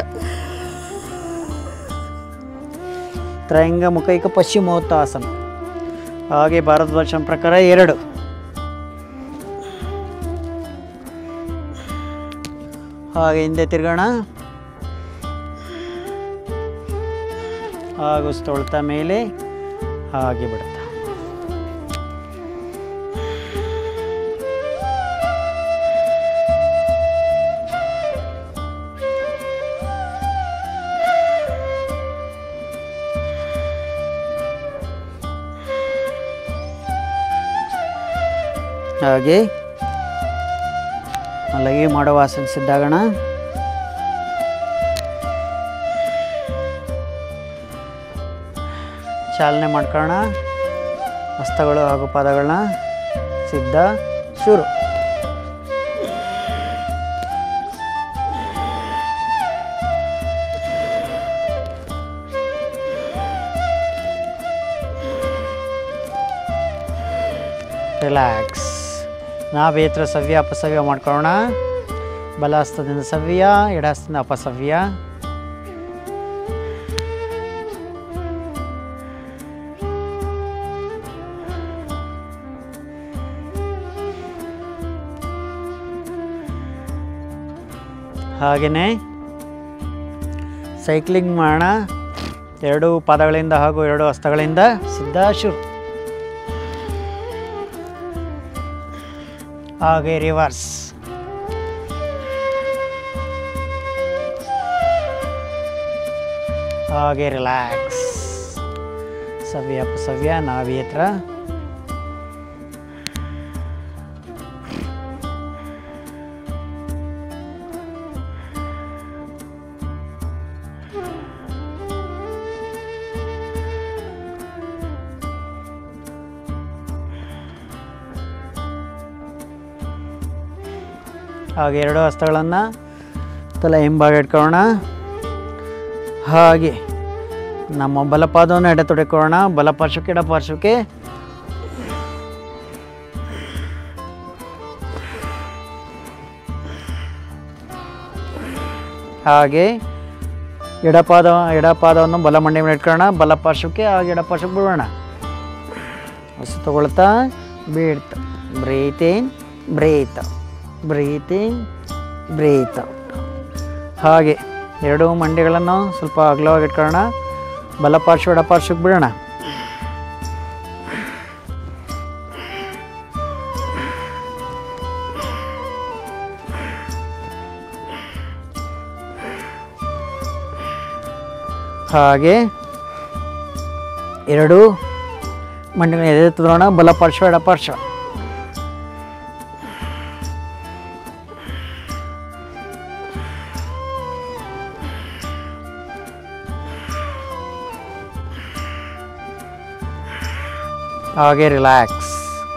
ತ್ರೈಂಗ ಮುಖೈಕ ಪಶ್ಚಿಮೋತ್ತಾಸನ. ಹಾಗೆ ಭಾರದ್ವಾಜನ ಪ್ರಕಾರ ಎರಡು. ಹಾಗೆ ಹಿಂದೆ ತಿರ್ಗೋಣ. ಹಾಗೆ ಉಸಿರು ತೊಳ್ತಾ ಮೇಲೆ ಹಾಗೆ ಬಿಡ್ತಾ ಹಾಗೆ ಮಲಗಿ ಮಾಡುವ ಆಸನ ಸಿದ್ಧಾಗೋಣ. ಚಾಲನೆ ಮಾಡ್ಕೊಳ್ಳೋಣ. ಹಸ್ತಗಳು ಹಾಗೂ ಪಾದಗಳನ್ನ ಸಿದ್ಧ ಶುರು. ರಿಲ್ಯಾಕ್ಸ್. ನಾವೇತ್ರ ಸವ್ಯ ಅಪಸವ್ಯ ಮಾಡ್ಕೊಳ್ಳೋಣ. ಬಲಹಸ್ತದಿಂದ ಸವ್ಯ, ಎಡಹಸ್ತದಿಂದ ಅಪಸವ್ಯ. ಹಾಗೆಯೇ ಸೈಕ್ಲಿಂಗ್ ಮಾಡೋಣ. ಎರಡು ಪಾದಗಳಿಂದ ಹಾಗೂ ಎರಡು ಹಸ್ತಗಳಿಂದ ಸಿದ್ಧ ಶುರು. ಹಾಗೆ ರಿವರ್ಸ್. ಹಾಗೆ ರಿಲ್ಯಾಕ್ಸ್. ಸವ್ಯ ಅಪಸವ್ಯ ನಾವೇತ್ರ. ಹಾಗೆ ಎರಡು ಹಸ್ತಗಳನ್ನು ತಲೆ ಹಿಂಭಾಗ ಇಟ್ಕೊಳ್ಳೋಣ. ಹಾಗೆ ನಮ್ಮ ಬಲಪಾದವನ್ನು ಎಡೆ ತೊಡೆಕೊಳ್ಳೋಣ. ಬಲಪಾರ್ಶ್ವಕ್ಕೆ ಎಡಪಾರ್ಶ್ವಕ್ಕೆ. ಹಾಗೆ ಎಡಪಾದ ಎಡಪಾದವನ್ನು ಬಲ ಮಂಡಿ ಮೇಲೆ ಇಟ್ಕೊಳ್ಳೋಣ. ಬಲಪಾರ್ಶ್ವಕ್ಕೆ ಹಾಗೆ ಎಡಪಾರ್ಶ್ವಕ್ಕೆ ಬಿಡೋಣ. ಹೊಸ ತಗೊಳ್ತಾ ಬೀಳ್ತಾ. Breathe in, breathe out, breathe in, breathe out. ಹಾಗೆ ಎರಡೂ ಮಂಡಿಗಳನ್ನು ಸ್ವಲ್ಪ ಅಗಲವಾಗಿ ಇಟ್ಕೊಳ್ಳೋಣ. ಬಲಪಾರ್ಶ್ವ ಎಡಪಾರ್ಶ್ವಕ್ಕೆ ಬಿಡೋಣ. ಹಾಗೆ ಎರಡು ಮಂಡಿಗಳನ್ನು ಎದೆ ತೋರೋಣ. ಬಲಪಾರ್ಶ್ವ ಎಡಪಾರ್ಶ್ವ. ಹಾಗೆ ರಿಲ್ಯಾಕ್ಸ್.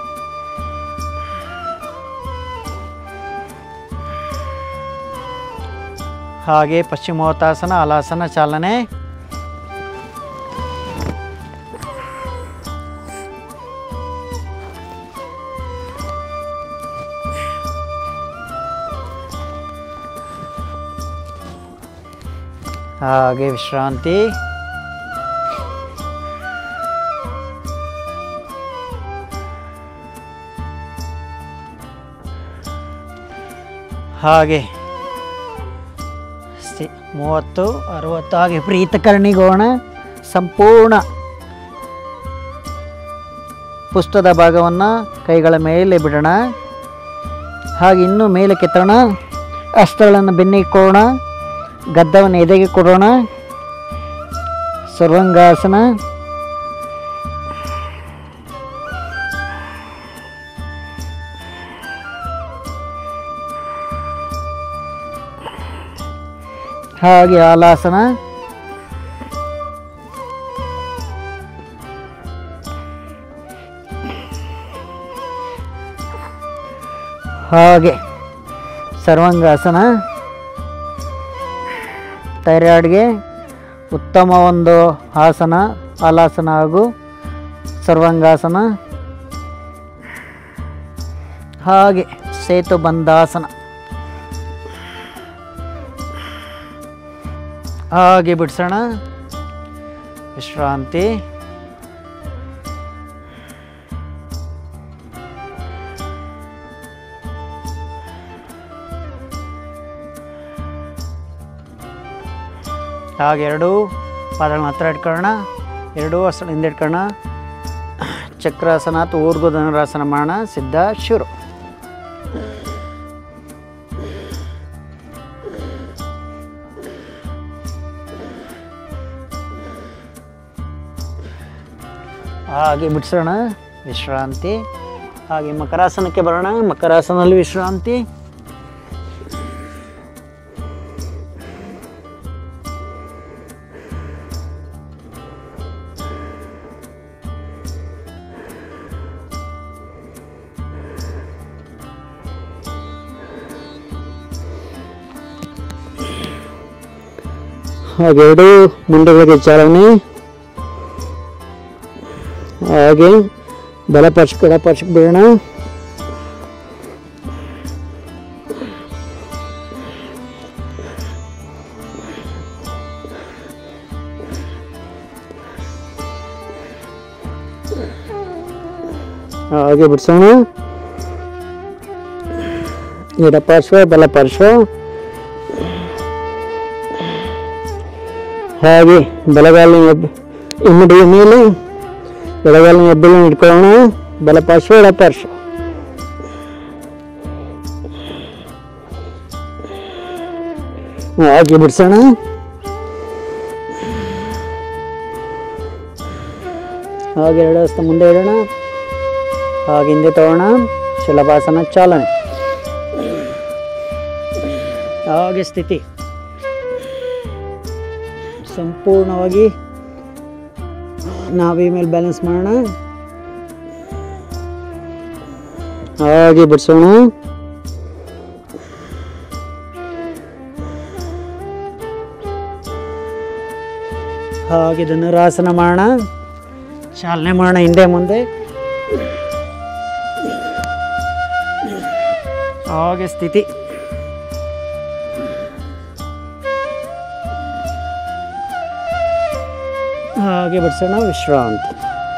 ಹಾಗೆ ಪಶ್ಚಿಮೋತ್ತಾಸನ, ಹಲಾಸನ ಚಾಲನೆ. ಹಾಗೆ ವಿಶ್ರಾಂತಿ. ಹಾಗೆ ಮೂವತ್ತು ಅರವತ್ತು. ಹಾಗೆ ಪ್ರೀತಕರಣಿಗೋಣ. ಸಂಪೂರ್ಣ ಪುಸ್ತದ ಭಾಗವನ್ನು ಕೈಗಳ ಮೇಲೆ ಬಿಡೋಣ. ಹಾಗೆ ಇನ್ನೂ ಮೇಲೆ ಕೆತ್ತೋಣ. ಹಸ್ತಗಳನ್ನು ಬೆನ್ನಿಗೆ ಕೊಡೋಣ. ಗದ್ದವನ್ನು ಎದೆಗೆ ಕೊಡೋಣ. ಸರ್ವಾಂಗಾಸನ. ಹಾಗೆ ಹಲಾಸನ. ಹಾಗೆ ಸರ್ವಾಂಗಾಸನ. ಥೈರಾಯ್ಡ್ಗೆ ಉತ್ತಮ ಒಂದು ಆಸನ ಹಲಾಸನ ಹಾಗೂ ಸರ್ವಾಂಗಾಸನ. ಹಾಗೆ ಸೇತುಬಂಧಾಸನ. ಹಾಗೆ ಬಿಡಿಸೋಣ. ವಿಶ್ರಾಂತಿ. ಹಾಗೆ ಎರಡು ಪಾದಗಳನ್ನ ಹತ್ರ ಇಟ್ಕೊಳ್ಳೋಣ. ಎರಡೂ ಹಸ್ತ ಹಿಂದೆ ಇಟ್ಕೊಳ್ಳೋಣ. ಚಕ್ರಾಸನ ಅಥವಾ ಊರ್ಧ್ವ ಧನುರಾಸನ ಮಾಡೋಣ. ಸಿದ್ಧ, ಶುರು. ಹಾಗೆ ಬಿಡಿಸೋಣ. ವಿಶ್ರಾಂತಿ. ಹಾಗೆ ಮಕರಾಸನಕ್ಕೆ ಬರೋಣ. ಮಕರಾಸನಲ್ಲಿ ವಿಶ್ರಾಂತಿ. ಹಾಗೆ ಎರಡು ಮುಂಡೆಗಳಿಗೆ ಚಾಲನೆ. ಹಾಗೆ ಬಲಪಾರ್ಶ್ವಕ್ಕೆ ಎಡಪಾರ್ಶ್ವಕ್ಕೆ ಬಿಡೋಣ. ಹಾಗೆ ಬಿಡಿಸೋಣ. ಎಡಪಾರ್ಶ್ವ ಬಲಪಾರ್ಶ್ವ. ಹಾಗೆ ಬಲಗಾಲಿನ ಹಿಮ್ಮಡಿಯ ಮೇಲೆ ಎಡಗಾಲಿನ ಹೆಬ್ಬೆರಳನ್ನು ಇಟ್ಕೊಳ್ಳೋಣ. ಬಲಪಾರ್ಶ್ವ ಎಡಪಾರ್ಶ್ವ. ಹಾಗೆ ಬಿಡಿಸೋಣ. ಹಾಗೆ ಎರಡು ಹಸ್ತ ಮುಂದೆ ಇಡೋಣ. ಹಾಗೆ ಹಿಂದೆ ತಗೋಣ. ಶಲಭಾಸನ ಚಾಲನೆ. ಹಾಗೆ ಸ್ಥಿತಿ. ಸಂಪೂರ್ಣವಾಗಿ ನಾವೇ ಮೇಲೆ ಬ್ಯಾಲೆನ್ಸ್ ಮಾಡೋಣ. ಹಾಗೆ ಬಿಡಿಸೋಣ. ಹಾಗೆ ಧನುರಾಸನ ಮಾಡೋಣ. ಚಾಲನೆ ಮಾಡೋಣ ಹಿಂದೆ ಮುಂದೆ. ಹಾಗೆ ಸ್ಥಿತಿ. ಹಾಗೆ ಬಿಡಿಸೋಣ. ವಿಶ್ರಾಂತಿ.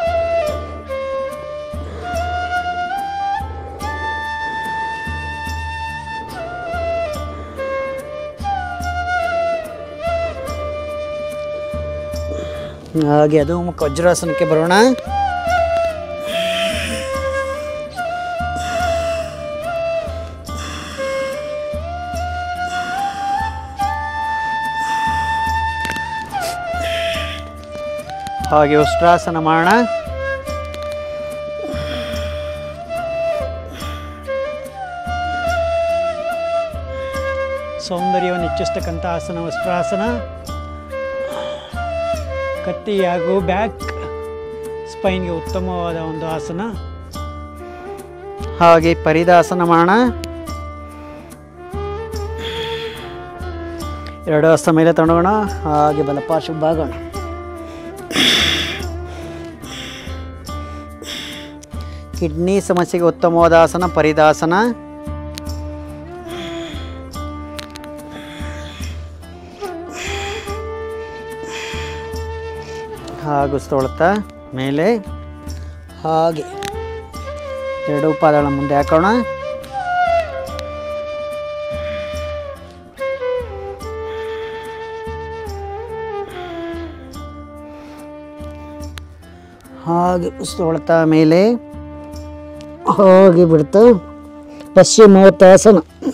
ಹಾಗೆ ಅದು ಮುಖ ವಜ್ರಾಸನಕ್ಕೆ ಬರೋಣ. ಹಾಗೆ ಉಷ್ಟ್ರಾಸನ ಮಾಡೋಣ. ಸೌಂದರ್ಯವನ್ನು ಹೆಚ್ಚಿಸ್ತಕ್ಕಂಥ ಆಸನ ಉಷ್ಟ್ರಾಸನ. ಕತ್ತಿ ಹಾಗೂ ಬ್ಯಾಕ್ ಸ್ಪೈನ್ಗೆ ಉತ್ತಮವಾದ ಒಂದು ಆಸನ. ಹಾಗೆ ಪರಿದಾಸನ ಮಾಡೋಣ. ಎರಡು ಹಸ್ತ ಮೇಲೆ ತಗೊಂಡೋಗೋಣ. ಹಾಗೆ ಬಲಪಾರ್ಶ್ವಕ್ಕೆ ಬಾಗೋಣ. ಕಿಡ್ನಿ ಸಮಸ್ಯೆಗೆ ಉತ್ತಮವಾದ ಆಸನ ಪರಿದಾಸನ. ಹಾಗೂ ತೊಳ್ತಾ ಮೇಲೆ ಹಾಗೆ ಎರಡು ಪಾದಗಳ ಮುಂದೆ ಹಾಕೋಣ. ಹಾಗೆ ತೊಳ್ತಾ ಮೇಲೆ ಹಾಗೆ ಬಿಡ್ತಾ ಪಶ್ಚಿಮೋತ್ತಾಸನ.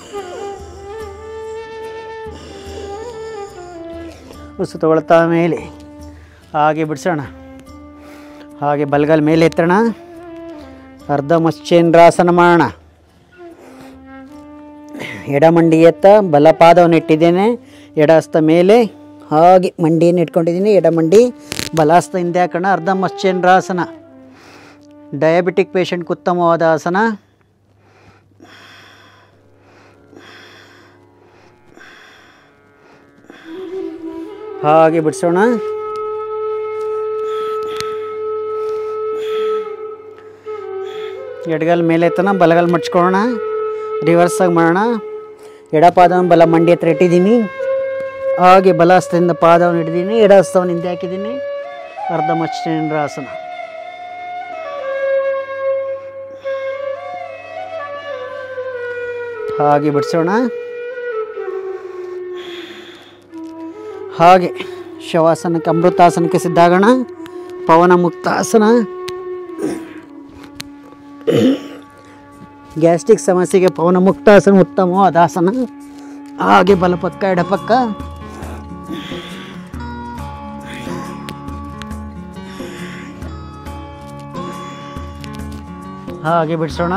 ಉಸು ತಗೊಳ್ತಾ ಮೇಲೆ ಹಾಗೆ ಬಿಡಿಸೋಣ. ಹಾಗೆ ಬಲಗಾಲ ಮೇಲೆ ಎತ್ತೋಣ. ಅರ್ಧ ಮತ್ಸ್ಯೇಂದ್ರಾಸನ ಮಾಡೋಣ. ಎಡಮಂಡಿ ಎತ್ತ ಬಲಪಾದವನ್ನು ಇಟ್ಟಿದ್ದೇನೆ. ಎಡ ಹಸ್ತ ಮೇಲೆ ಹಾಗೆ ಮಂಡಿಯನ್ನು ಇಟ್ಕೊಂಡಿದ್ದೀನಿ. ಎಡಮಂಡಿ ಬಲ ಹಸ್ತ ಹಿಂದೆ ಹಾಕೋಣ. ಅರ್ಧ ಮತ್ಸ್ಯೇಂದ್ರಾಸನ ಡಯಾಬಿಟಿಕ್ ಪೇಷಂಟ್ಗೆ ಉತ್ತಮವಾದ ಆಸನ. ಹಾಗೆ ಬಿಡಿಸೋಣ. ಎಡಗಾಲ ಮೇಲೆ ಎತ್ತನ ಬಲಗಾಲ ಮಡ್ಚ್ಕೊಳ್ಳೋಣ. ರಿವರ್ಸಾಗಿ ಮಾಡೋಣ. ಎಡ ಪಾದವನ್ನು ಬಲ ಮಂಡಿ ಹತ್ರ ಇಟ್ಟಿದ್ದೀನಿ. ಹಾಗೆ ಬಲ ಹಸ್ತದಿಂದ ಪಾದವನ್ನು ಹಿಡಿದೀನಿ. ಎಡ ಹಸ್ತವನ್ನು ಹಿಂದೆ ಹಾಕಿದ್ದೀನಿ. ಅರ್ಧ ಮತ್ಸ್ಯೇಂದ್ರಾಸನ. ಹಾಗೆ ಬಿಡಿಸೋಣ. ಹಾಗೆ ಶವಾಸನಕ್ಕೆ ಅಮೃತಾಸನಕ್ಕೆ ಸಿದ್ಧಾಗೋಣ. ಪವನ ಮುಕ್ತಾಸನ. ಗ್ಯಾಸ್ಟ್ರಿಕ್ ಸಮಸ್ಯೆಗೆ ಪವನ ಮುಕ್ತಾಸನ ಉತ್ತಮವಾದ ಆಸನ. ಹಾಗೆ ಬಲಪಕ್ಕ ಎಡಪಕ್ಕ. ಹಾಗೆ ಬಿಡಿಸೋಣ.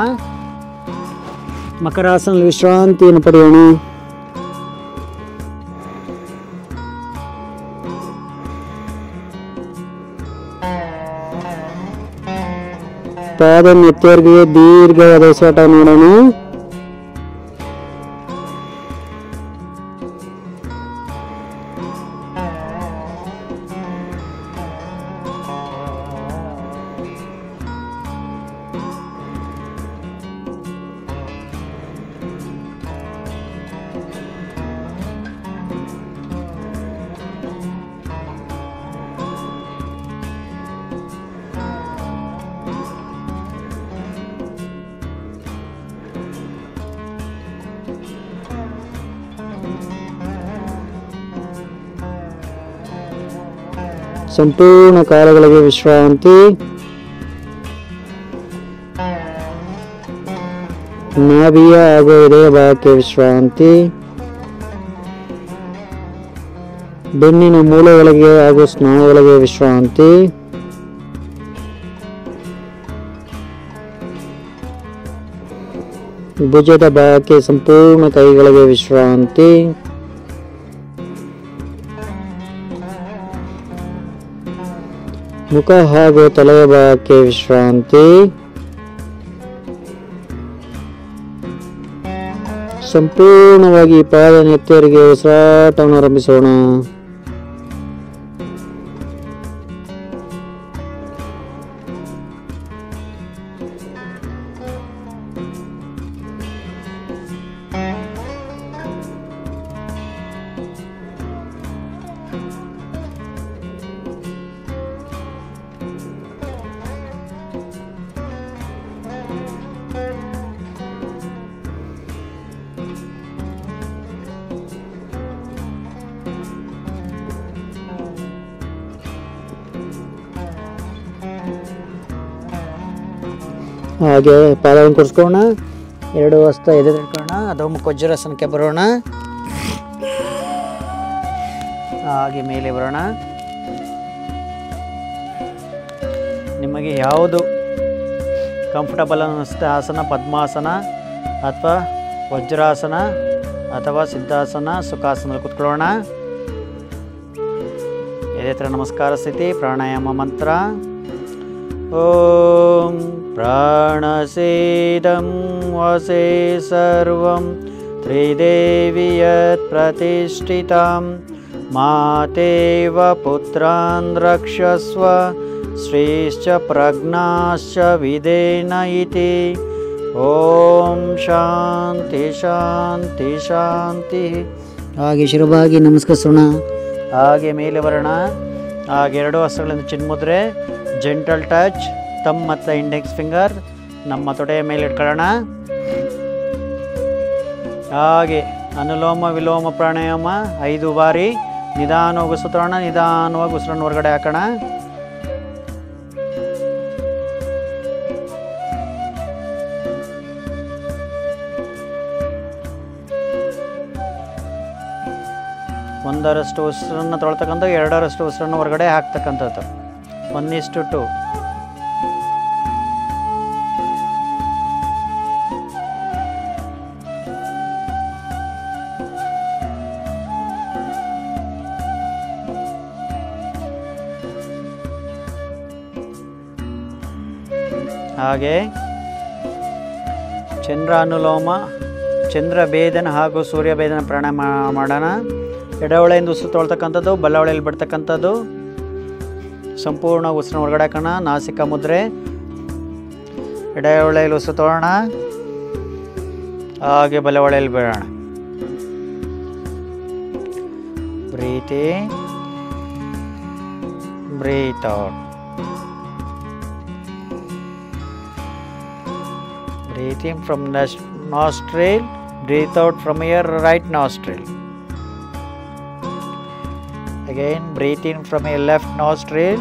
ಮಕರಾಸನ ವಿಶ್ರಾಂತಿಯನ್ನು ಪಡೆಯೋಣ. ಪಾದ ನೆತ್ತವರೆಗೆ ದೀರ್ಘವಾದ ಉಸಿರಾಟ ಮಾಡೋಣ. ಸಂಪೂರ್ಣ ಕಾಲಗಳಿಗೆ ವಿಶ್ರಾಂತಿ. ನಾಭಿಯ ಹಾಗೂ ಹೃದಯ ಭಾಗಕ್ಕೆ ವಿಶ್ರಾಂತಿ. ಬೆನ್ನಿನ ಮೂಳೆಗಳಿಗೆ ಹಾಗೂ ಸ್ನಾಯುಗಳಿಗೆ ವಿಶ್ರಾಂತಿ. ಭುಜದ ಭಾಗಕ್ಕೆ ಸಂಪೂರ್ಣ ಕೈಗಳಿಗೆ ವಿಶ್ರಾಂತಿ. ಮುಖ ಹಾಗೂ ತಲೆಯ ಭಾಗಕ್ಕೆ ವಿಶ್ರಾಂತಿ. ಸಂಪೂರ್ಣವಾಗಿ ಪಾದ ನೆತ್ತರಿಗೆ ಉಸಿರಾಟವನ್ನು ಆರಂಭಿಸೋಣ. ಹಾಗೆ ಪಾದವನ್ನು ಕೂರಿಸ್ಕೋಣ, ಎರಡು ಹಸ್ತ ಎದೆದಿಟ್ಕೊಳ್ಳೋಣ, ಅಧೋಮುಖ ವಜ್ರಾಸನಕ್ಕೆ ಬರೋಣ. ಹಾಗೆ ಮೇಲೆ ಬರೋಣ. ನಿಮಗೆ ಯಾವುದು ಕಂಫರ್ಟಬಲ್ ಅನ್ನಿಸುತ್ತೆ ಆಸನ, ಪದ್ಮಾಸನ ಅಥವಾ ವಜ್ರಾಸನ ಅಥವಾ ಸಿದ್ಧಾಸನ, ಸುಖಾಸನಲ್ಲಿ ಕೂತ್ಕೊಳ್ಳೋಣ. ಇದೇ ಥರ ನಮಸ್ಕಾರ ಸ್ಥಿತಿ. ಪ್ರಾಣಾಯಾಮ ಮಂತ್ರ. ಓಂ ಪ್ರಾಣಸೇದಂ ವಸೇ ಸರ್ವಂ ತ್ರಿದೇವಿ ಯತ್ ಪ್ರತಿಷ್ಠಿತಾಂ ಮಾತೇವ ಪುತ್ರಾನ್ ರಕ್ಷಸ್ವ ಶ್ರೇಷ್ಠ ಪ್ರಜ್ಞಾಶ್ಚ ವಿಧೇನ ಇತಿ. ಓಂ ಶಾಂತಿ ಶಾಂತಿ ಶಾಂತಿ. ಹಾಗೆ ಶಿರವಾಗಿ ನಮಸ್ಕರಿಸೋಣ. ಹಾಗೆ ಮೇಲೆ ಬರೋಣ. ಹಾಗೆ ಎರಡು ಹಸ್ತಗಳಿಂದ ಚಿನ್ಮುದ್ರೆ, ಜೆಂಟಲ್ ಟಚ್, ತಮ್ ಮತ್ತು ಇಂಡೆಕ್ಸ್ ಫಿಂಗರ್ ನಮ್ಮ ತೊಡೆಯ ಮೇಲೆ ಇಟ್ಕೊಳ್ಳೋಣ. ಹಾಗೆ ಅನುಲೋಮ ವಿಲೋಮ ಪ್ರಾಣಾಯಾಮ ಐದು ಬಾರಿ ನಿಧಾನವಾಗಿ ಉಸಿರೋಣ. ನಿಧಾನವಾಗಿ ಉಸಿರನ್ನು ಹೊರಗಡೆ ಹಾಕೋಣ. ಒಂದರಷ್ಟು ಉಸಿರನ್ನು ತೊಳ್ತಕ್ಕಂಥ, ಎರಡರಷ್ಟು ಉಸಿರನ್ನು ಹೊರಗಡೆ ಹಾಕ್ತಕ್ಕಂಥದ್ದು. ಒನ್ ಇಷ್ಟು ಟು. ಹಾಗೆ ಚಂದ್ರ ಅನುಲೋಮ, ಚಂದ್ರ ಭೇದನ ಹಾಗೂ ಸೂರ್ಯ ಭೇದನ ಪ್ರಾಣಾಯಾಮ ಮಾಡೋಣ. ಎಡಹೊಳೆಯಿಂದ ಉಸಿರು ತೊಳ್ತಕ್ಕಂಥದ್ದು, ಬಲಹೊಳೆಯಲ್ಲಿ ಬಿಡ್ತಕ್ಕಂಥದ್ದು. ಸಂಪೂರ್ಣ ಉಸಿರನ್ನ ಹೊರಗಡೆ ಹಾಕೋಣ. ನಾಸಿಕ ಮುದ್ರೆ. ಎಡಹೊಳೆಯಲ್ಲಿ ಉಸಿರು ತೊಗೊಳ್ಳೋಣ, ಹಾಗೆ ಬಲಹೊಳೆಯಲ್ಲಿ ಬಿಡೋಣ. Breathe in, breathe out. Breathe in from left nostril, breathe out from your right nostril. Again, breathe in from your left nostril,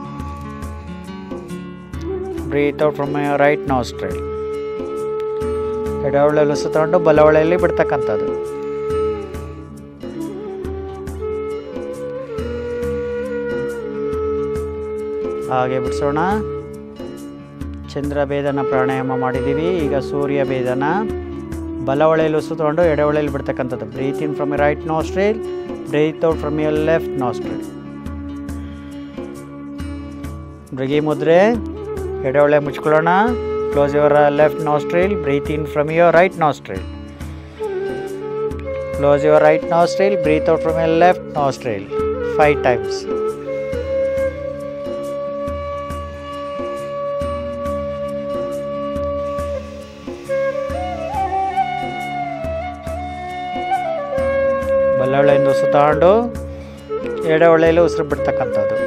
breathe out from your right nostril. ಎಡಹೊಳೆಯಲ್ಲಿ ಉಸಿರು ತಗೊಂಡು ಬಲಹೊಳೆಯಲ್ಲಿ ಬಿಡ್ತಕ್ಕಂಥದ್ದು. ಹಾಗೆ ಬಿಡಿಸೋಣ. ಚಂದ್ರ ಭೇದನ ಪ್ರಾಣಾಯಾಮ ಮಾಡಿದ್ದೀವಿ. ಈಗ ಸೂರ್ಯ ಭೇದನ. ಬಲಹೊಳೆಯಲ್ಲಿ ಉಸಿರು ತಗೊಂಡು ಎಡಹೊಳೆಯಲ್ಲಿ ಬಿಡ್ತಕ್ಕಂಥದ್ದು. Breathe in from your right nostril, breathe out from your left nostril. ಮೃಗಿ ಮುದ್ರೆ. ಎಡಹೊಳೆ ಮುಚ್ಕೊಳ್ಳೋಣ. Close your left nostril, breathe in from your right nostril. Close your right nostril, breathe out from your left nostril. Five times. ಬಲಹೊಳೆಯಿಂದ ಉಸಿರು ತಗೊಂಡು ಎಡಹೊಳೆಯಲ್ಲಿ ಉಸಿರು ಬಿಡ್ತಕ್ಕಂಥದ್ದು.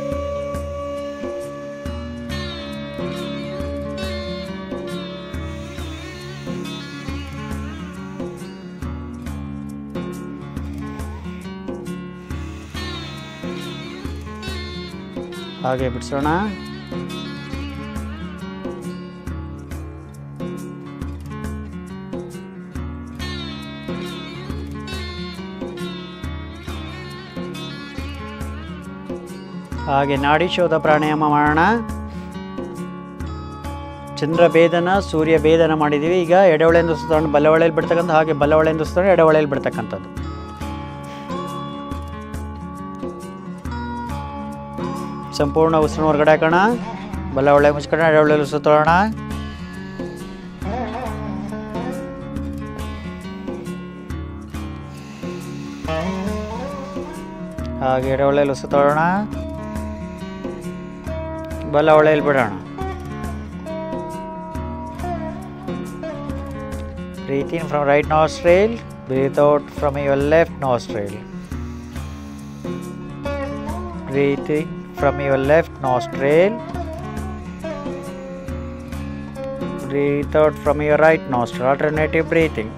ಹಾಗೆ ಬಿಡಿಸೋಣ. ಹಾಗೆ ನಾಡಿ ಶೋಧ ಪ್ರಾಣಾಯಾಮ ಮಾಡೋಣ. ಚಂದ್ರ ಭೇದನ, ಸೂರ್ಯ ಭೇದನ ಮಾಡಿದ್ದೀವಿ. ಈಗ ಎಡಹೊಳೆಯಿಂದ ಉಸಿರು ತಗೊಂಡು ಬಲಹೊಳೆಯಲ್ಲಿ ಬಿಡ್ತಕ್ಕಂಥ, ಹಾಗೆ ಬಲಹೊಳೆಯಿಂದ ಉಸಿರು ತಗೊಂಡು ಎಡಹೊಳೆಯಲ್ಲಿ ಬಿಡ್ತಕ್ಕಂಥದ್ದು. ಸಂಪೂರ್ಣ ಉಸಿರನ್ನು ಹೊರಗಡೆ ಹಾಕೋಣ. ಬಲಹೊಳೆ ಮುಚ್ಕೊಂಡು ಎಡಹೊಳೆಯಲ್ಲಿ ಉಸಿರು ತಗೊಳ್ಳೋಣ. ಹಾಗೆ ಎಡಹೊಳೆಯಲ್ಲಿ ಉಸಿರು ತಗೊಳ್ಳೋಣ. ಬಲಹೊಳೆಯಲ್ಲಿ ಬಿಡೋಣ. Breathe in from right nostril, breathe out from your left nostril. Breathe in from your left nostril, breathe out from your right nostril. Alternative breathing.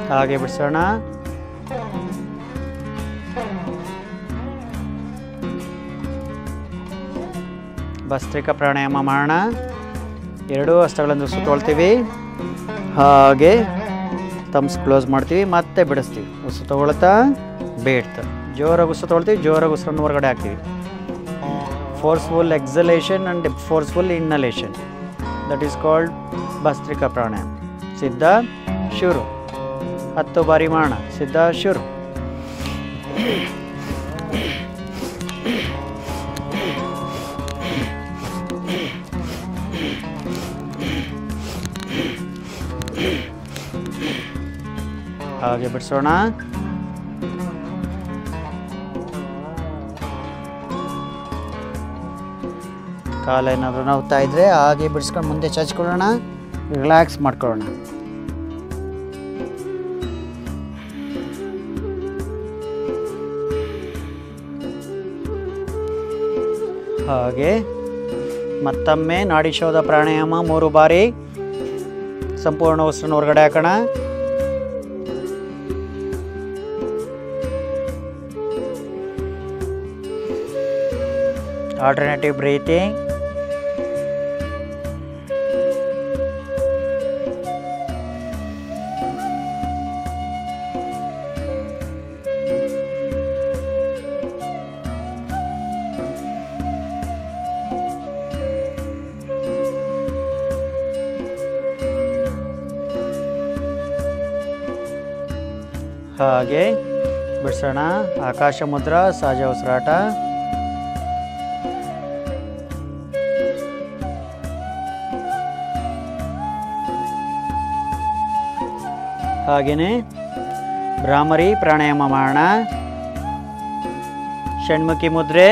ಹಾಗೆ ಬಿಡಿಸೋಣ. ಭಸ್ತ್ರಿಕಾ ಪ್ರಾಣಾಯಾಮ ಮಾಡೋಣ. ಎರಡೂ ಹಸ್ತಗಳನ್ನು ಸುತ್ತೊಳ್ತೀವಿ, ಹಾಗೆ ತಮ್ಸ್ ಕ್ಲೋಸ್ ಮಾಡ್ತೀವಿ, ಮತ್ತೆ ಬಿಡಿಸ್ತೀವಿ. ಉಸಿರು ತಗೊಳ್ತಾ ಬೇಡ್ತಾ ಜೋರಾಗಿ ಉಸಿರು ತೊಗೊಳ್ತೀವಿ, ಜೋರಾಗಿ ಉಸಿರನ್ನು ಹೊರಗಡೆ ಹಾಕ್ತೀವಿ. Forceful exhalation and forceful inhalation, that is called Bhastrika pranayama. ಸಿದ್ಧ ಶುರು. ಹತ್ತು ಬಾರಿ ಮಾಡೋಣ. ಸಿದ್ಧ ಶುರು. ಹಾಗೆ ಬಿಡಿಸೋಣ. ಕಾಲೇನಾದರೂ ನೋವ್ತಾ ಇದ್ದರೆ ಹಾಗೆ ಬಿಡಿಸ್ಕೊಂಡು ಮುಂದೆ ಚಾಚ್ಕೊಳ್ಳೋಣ, ರಿಲ್ಯಾಕ್ಸ್ ಮಾಡ್ಕೊಳ್ಳೋಣ. ಹಾಗೆ ಮತ್ತೊಮ್ಮೆ ನಾಡಿ ಶೋಧ ಪ್ರಾಣಾಯಾಮ ಮೂರು ಬಾರಿ. ಸಂಪೂರ್ಣ ಉಸಿರನ್ನು ಹೊರಗಡೆ ಹಾಕೋಣ. Alternative breathing. ಹಾಗೆ ಬಿಡಿಸೋಣ. ಆಕಾಶ ಮುದ್ರಾ, ಸಹಜ ಉಸಿರಾಟ. ಹಾಗೆಯೇ ಭ್ರಾಮರಿ ಪ್ರಾಣಾಯಾಮ ಮಾಡೋಣ. ಷಣ್ಮುಖಿ ಮುದ್ರೆ.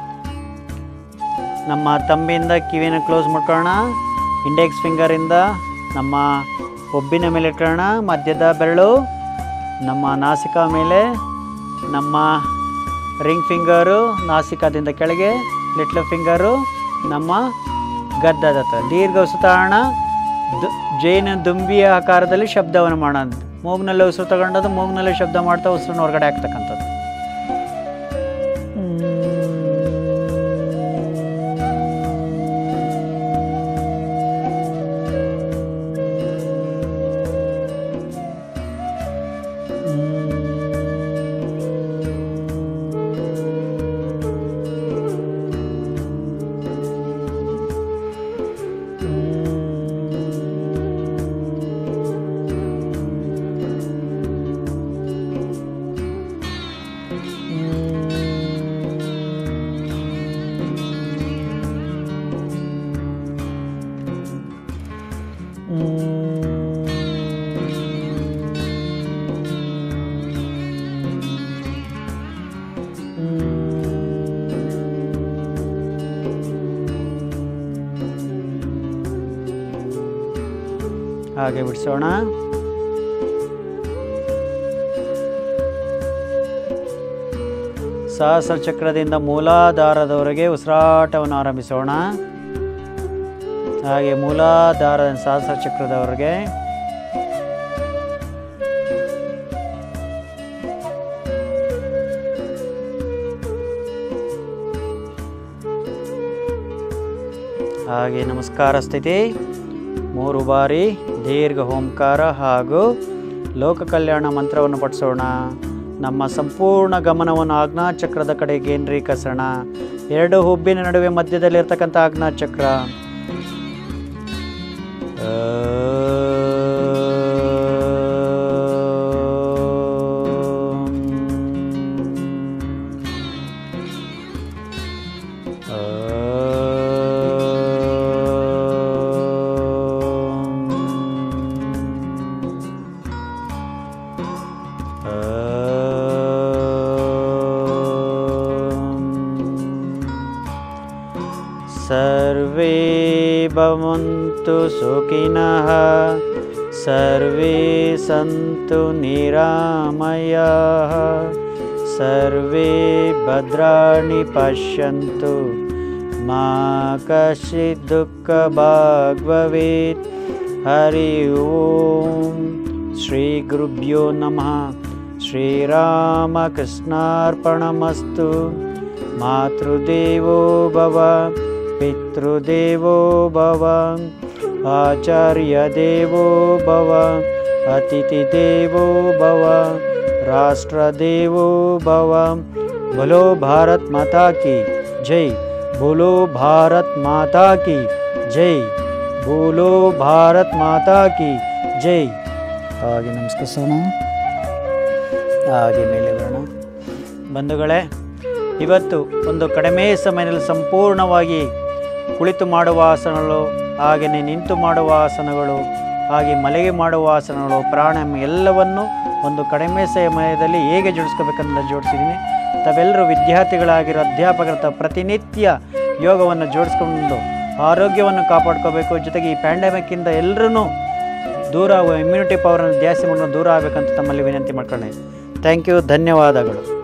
ನಮ್ಮ ತಂಬಿಯಿಂದ ಕಿವಿನ ಕ್ಲೋಸ್ ಮಾಡ್ಕೊಳ್ಳೋಣ. ಇಂಡೆಕ್ಸ್ ಫಿಂಗರಿಂದ ನಮ್ಮ ಒಬ್ಬಿನ ಮೇಲೆ ಇಟ್ಕೊಳ್ಳೋಣ. ಮಧ್ಯದ ಬೆರಳು ನಮ್ಮ ನಾಸಿಕಾ ಮೇಲೆ, ನಮ್ಮ ರಿಂಗ್ ಫಿಂಗರು ನಾಸಿಕಾದಿಂದ ಕೆಳಗೆ, ಲಿಟ್ಲ್ ಫಿಂಗರು ನಮ್ಮ ಗದ್ದದ ಹತ್ರ. ದೀರ್ಘ ಉಸಿತಾಣ ದು ಜೈನ ದುಂಬಿಯ ಆಕಾರದಲ್ಲಿ ಶಬ್ದವನ್ನು ಮಾಡೋದು. ಮೂಗ್ನಲ್ಲಿ ಉಸಿರು ತಗೊಂಡದ್ದು ಮೂಗ್ನಲ್ಲೇ ಶಬ್ದ ಮಾಡ್ತಾ ಉಸಿರನ್ನ ಹೊರಗಡೆ ಹಾಕ್ತಕ್ಕಂಥದ್ದು. ಹಾಗೆ ಬಿಡಿಸೋಣ. ಸಹಸ್ರ ಚಕ್ರದಿಂದ ಮೂಲಾಧಾರದವರೆಗೆ ಉಸಿರಾಟವನ್ನು ಆರಂಭಿಸೋಣ. ಹಾಗೆ ಮೂಲಾಧಾರದ ಸಹಸ್ರ ಚಕ್ರದವರೆಗೆ ಹಾಗೆ ನಮಸ್ಕಾರ ಸ್ಥಿತಿ. ಮೂರು ಬಾರಿ ದೀರ್ಘ ಓಂಕಾರ ಹಾಗೂ ಲೋಕ ಕಲ್ಯಾಣ ಮಂತ್ರವನ್ನು ಪಠಿಸೋಣ. ನಮ್ಮ ಸಂಪೂರ್ಣ ಗಮನವನ್ನು ಆಜ್ಞಾಚಕ್ರದ ಕಡೆ ಕೇಂದ್ರೀಕರಿಸೋಣ. ಎರಡು ಹುಬ್ಬಿನ ನಡುವೆ ಮಧ್ಯದಲ್ಲಿರ್ತಕ್ಕಂಥ ಆಜ್ಞಾಚಕ್ರ. सर्वे भवन्तु सुखिनः, सर्वे सन्तु निरामयाः, सर्वे भद्राणि पश्यन्तु, मा कश्चित् दुःखभाग् भवेत्. हरि ओम. ಶ್ರೀ ಗುರುಭ್ಯೋ ನಮಃ. ಶ್ರೀರಾಮಕೃಷ್ಣಾರ್ಪಣಮಸ್ತು. ಮಾತೃದೇವೋ ಭವ, ಪಿತೃದೇವೋ ಭವ, ಆಚಾರ್ಯ ದೇವೋ ಭವ, ಅತಿಥಿ ದೇವೋ ಭವ, ರಾಷ್ಟ್ರ ದೇವೋ ಭವ. बोलो भारत माता की जय. बोलो भारत माता की जय. बोलो भारत माता की जय. ಹಾಗೆ ನಮಸ್ಕರಿಸೋಣ. ಹಾಗೆ ಮೇಲೆ ಬರೋಣ. ಬಂಧುಗಳೇ, ಇವತ್ತು ಒಂದು ಕಡಿಮೆ ಸಮಯದಲ್ಲಿ ಸಂಪೂರ್ಣವಾಗಿ ಕುಳಿತು ಮಾಡುವ ಆಸನಗಳು, ಹಾಗೆಯೇ ನಿಂತು ಮಾಡುವ ಆಸನಗಳು, ಹಾಗೆ ಮಲಗಿ ಮಾಡುವ ಆಸನಗಳು, ಪ್ರಾಣಾಯಾಮ ಎಲ್ಲವನ್ನು ಒಂದು ಕಡಿಮೆ ಸಮಯದಲ್ಲಿ ಹೇಗೆ ಜೋಡಿಸ್ಕೋಬೇಕಂತ ಜೋಡಿಸಿದ್ದೀನಿ. ತಾವೆಲ್ಲರೂ ವಿದ್ಯಾರ್ಥಿಗಳಾಗಿರೋ ಅಧ್ಯಾಪಕರ ಪ್ರತಿನಿತ್ಯ ಯೋಗವನ್ನು ಜೋಡಿಸ್ಕೊಂಡು ಆರೋಗ್ಯವನ್ನು ಕಾಪಾಡ್ಕೋಬೇಕು. ಜೊತೆಗೆ ಈ ಪ್ಯಾಂಡಮಿಕ್ಕಿಂದ ಎಲ್ಲರೂ ದೂರ, ಇಮ್ಯುನಿಟಿ ಪವರನ್ನು ಜಾಸ್ತಿ ಮಾಡೋದು ದೂರ ಆಗಬೇಕಂತ ತಮ್ಮಲ್ಲಿ ವಿನಂತಿ ಮಾಡ್ಕೊಂಡೆ. ಥ್ಯಾಂಕ್ ಯು, ಧನ್ಯವಾದಗಳು.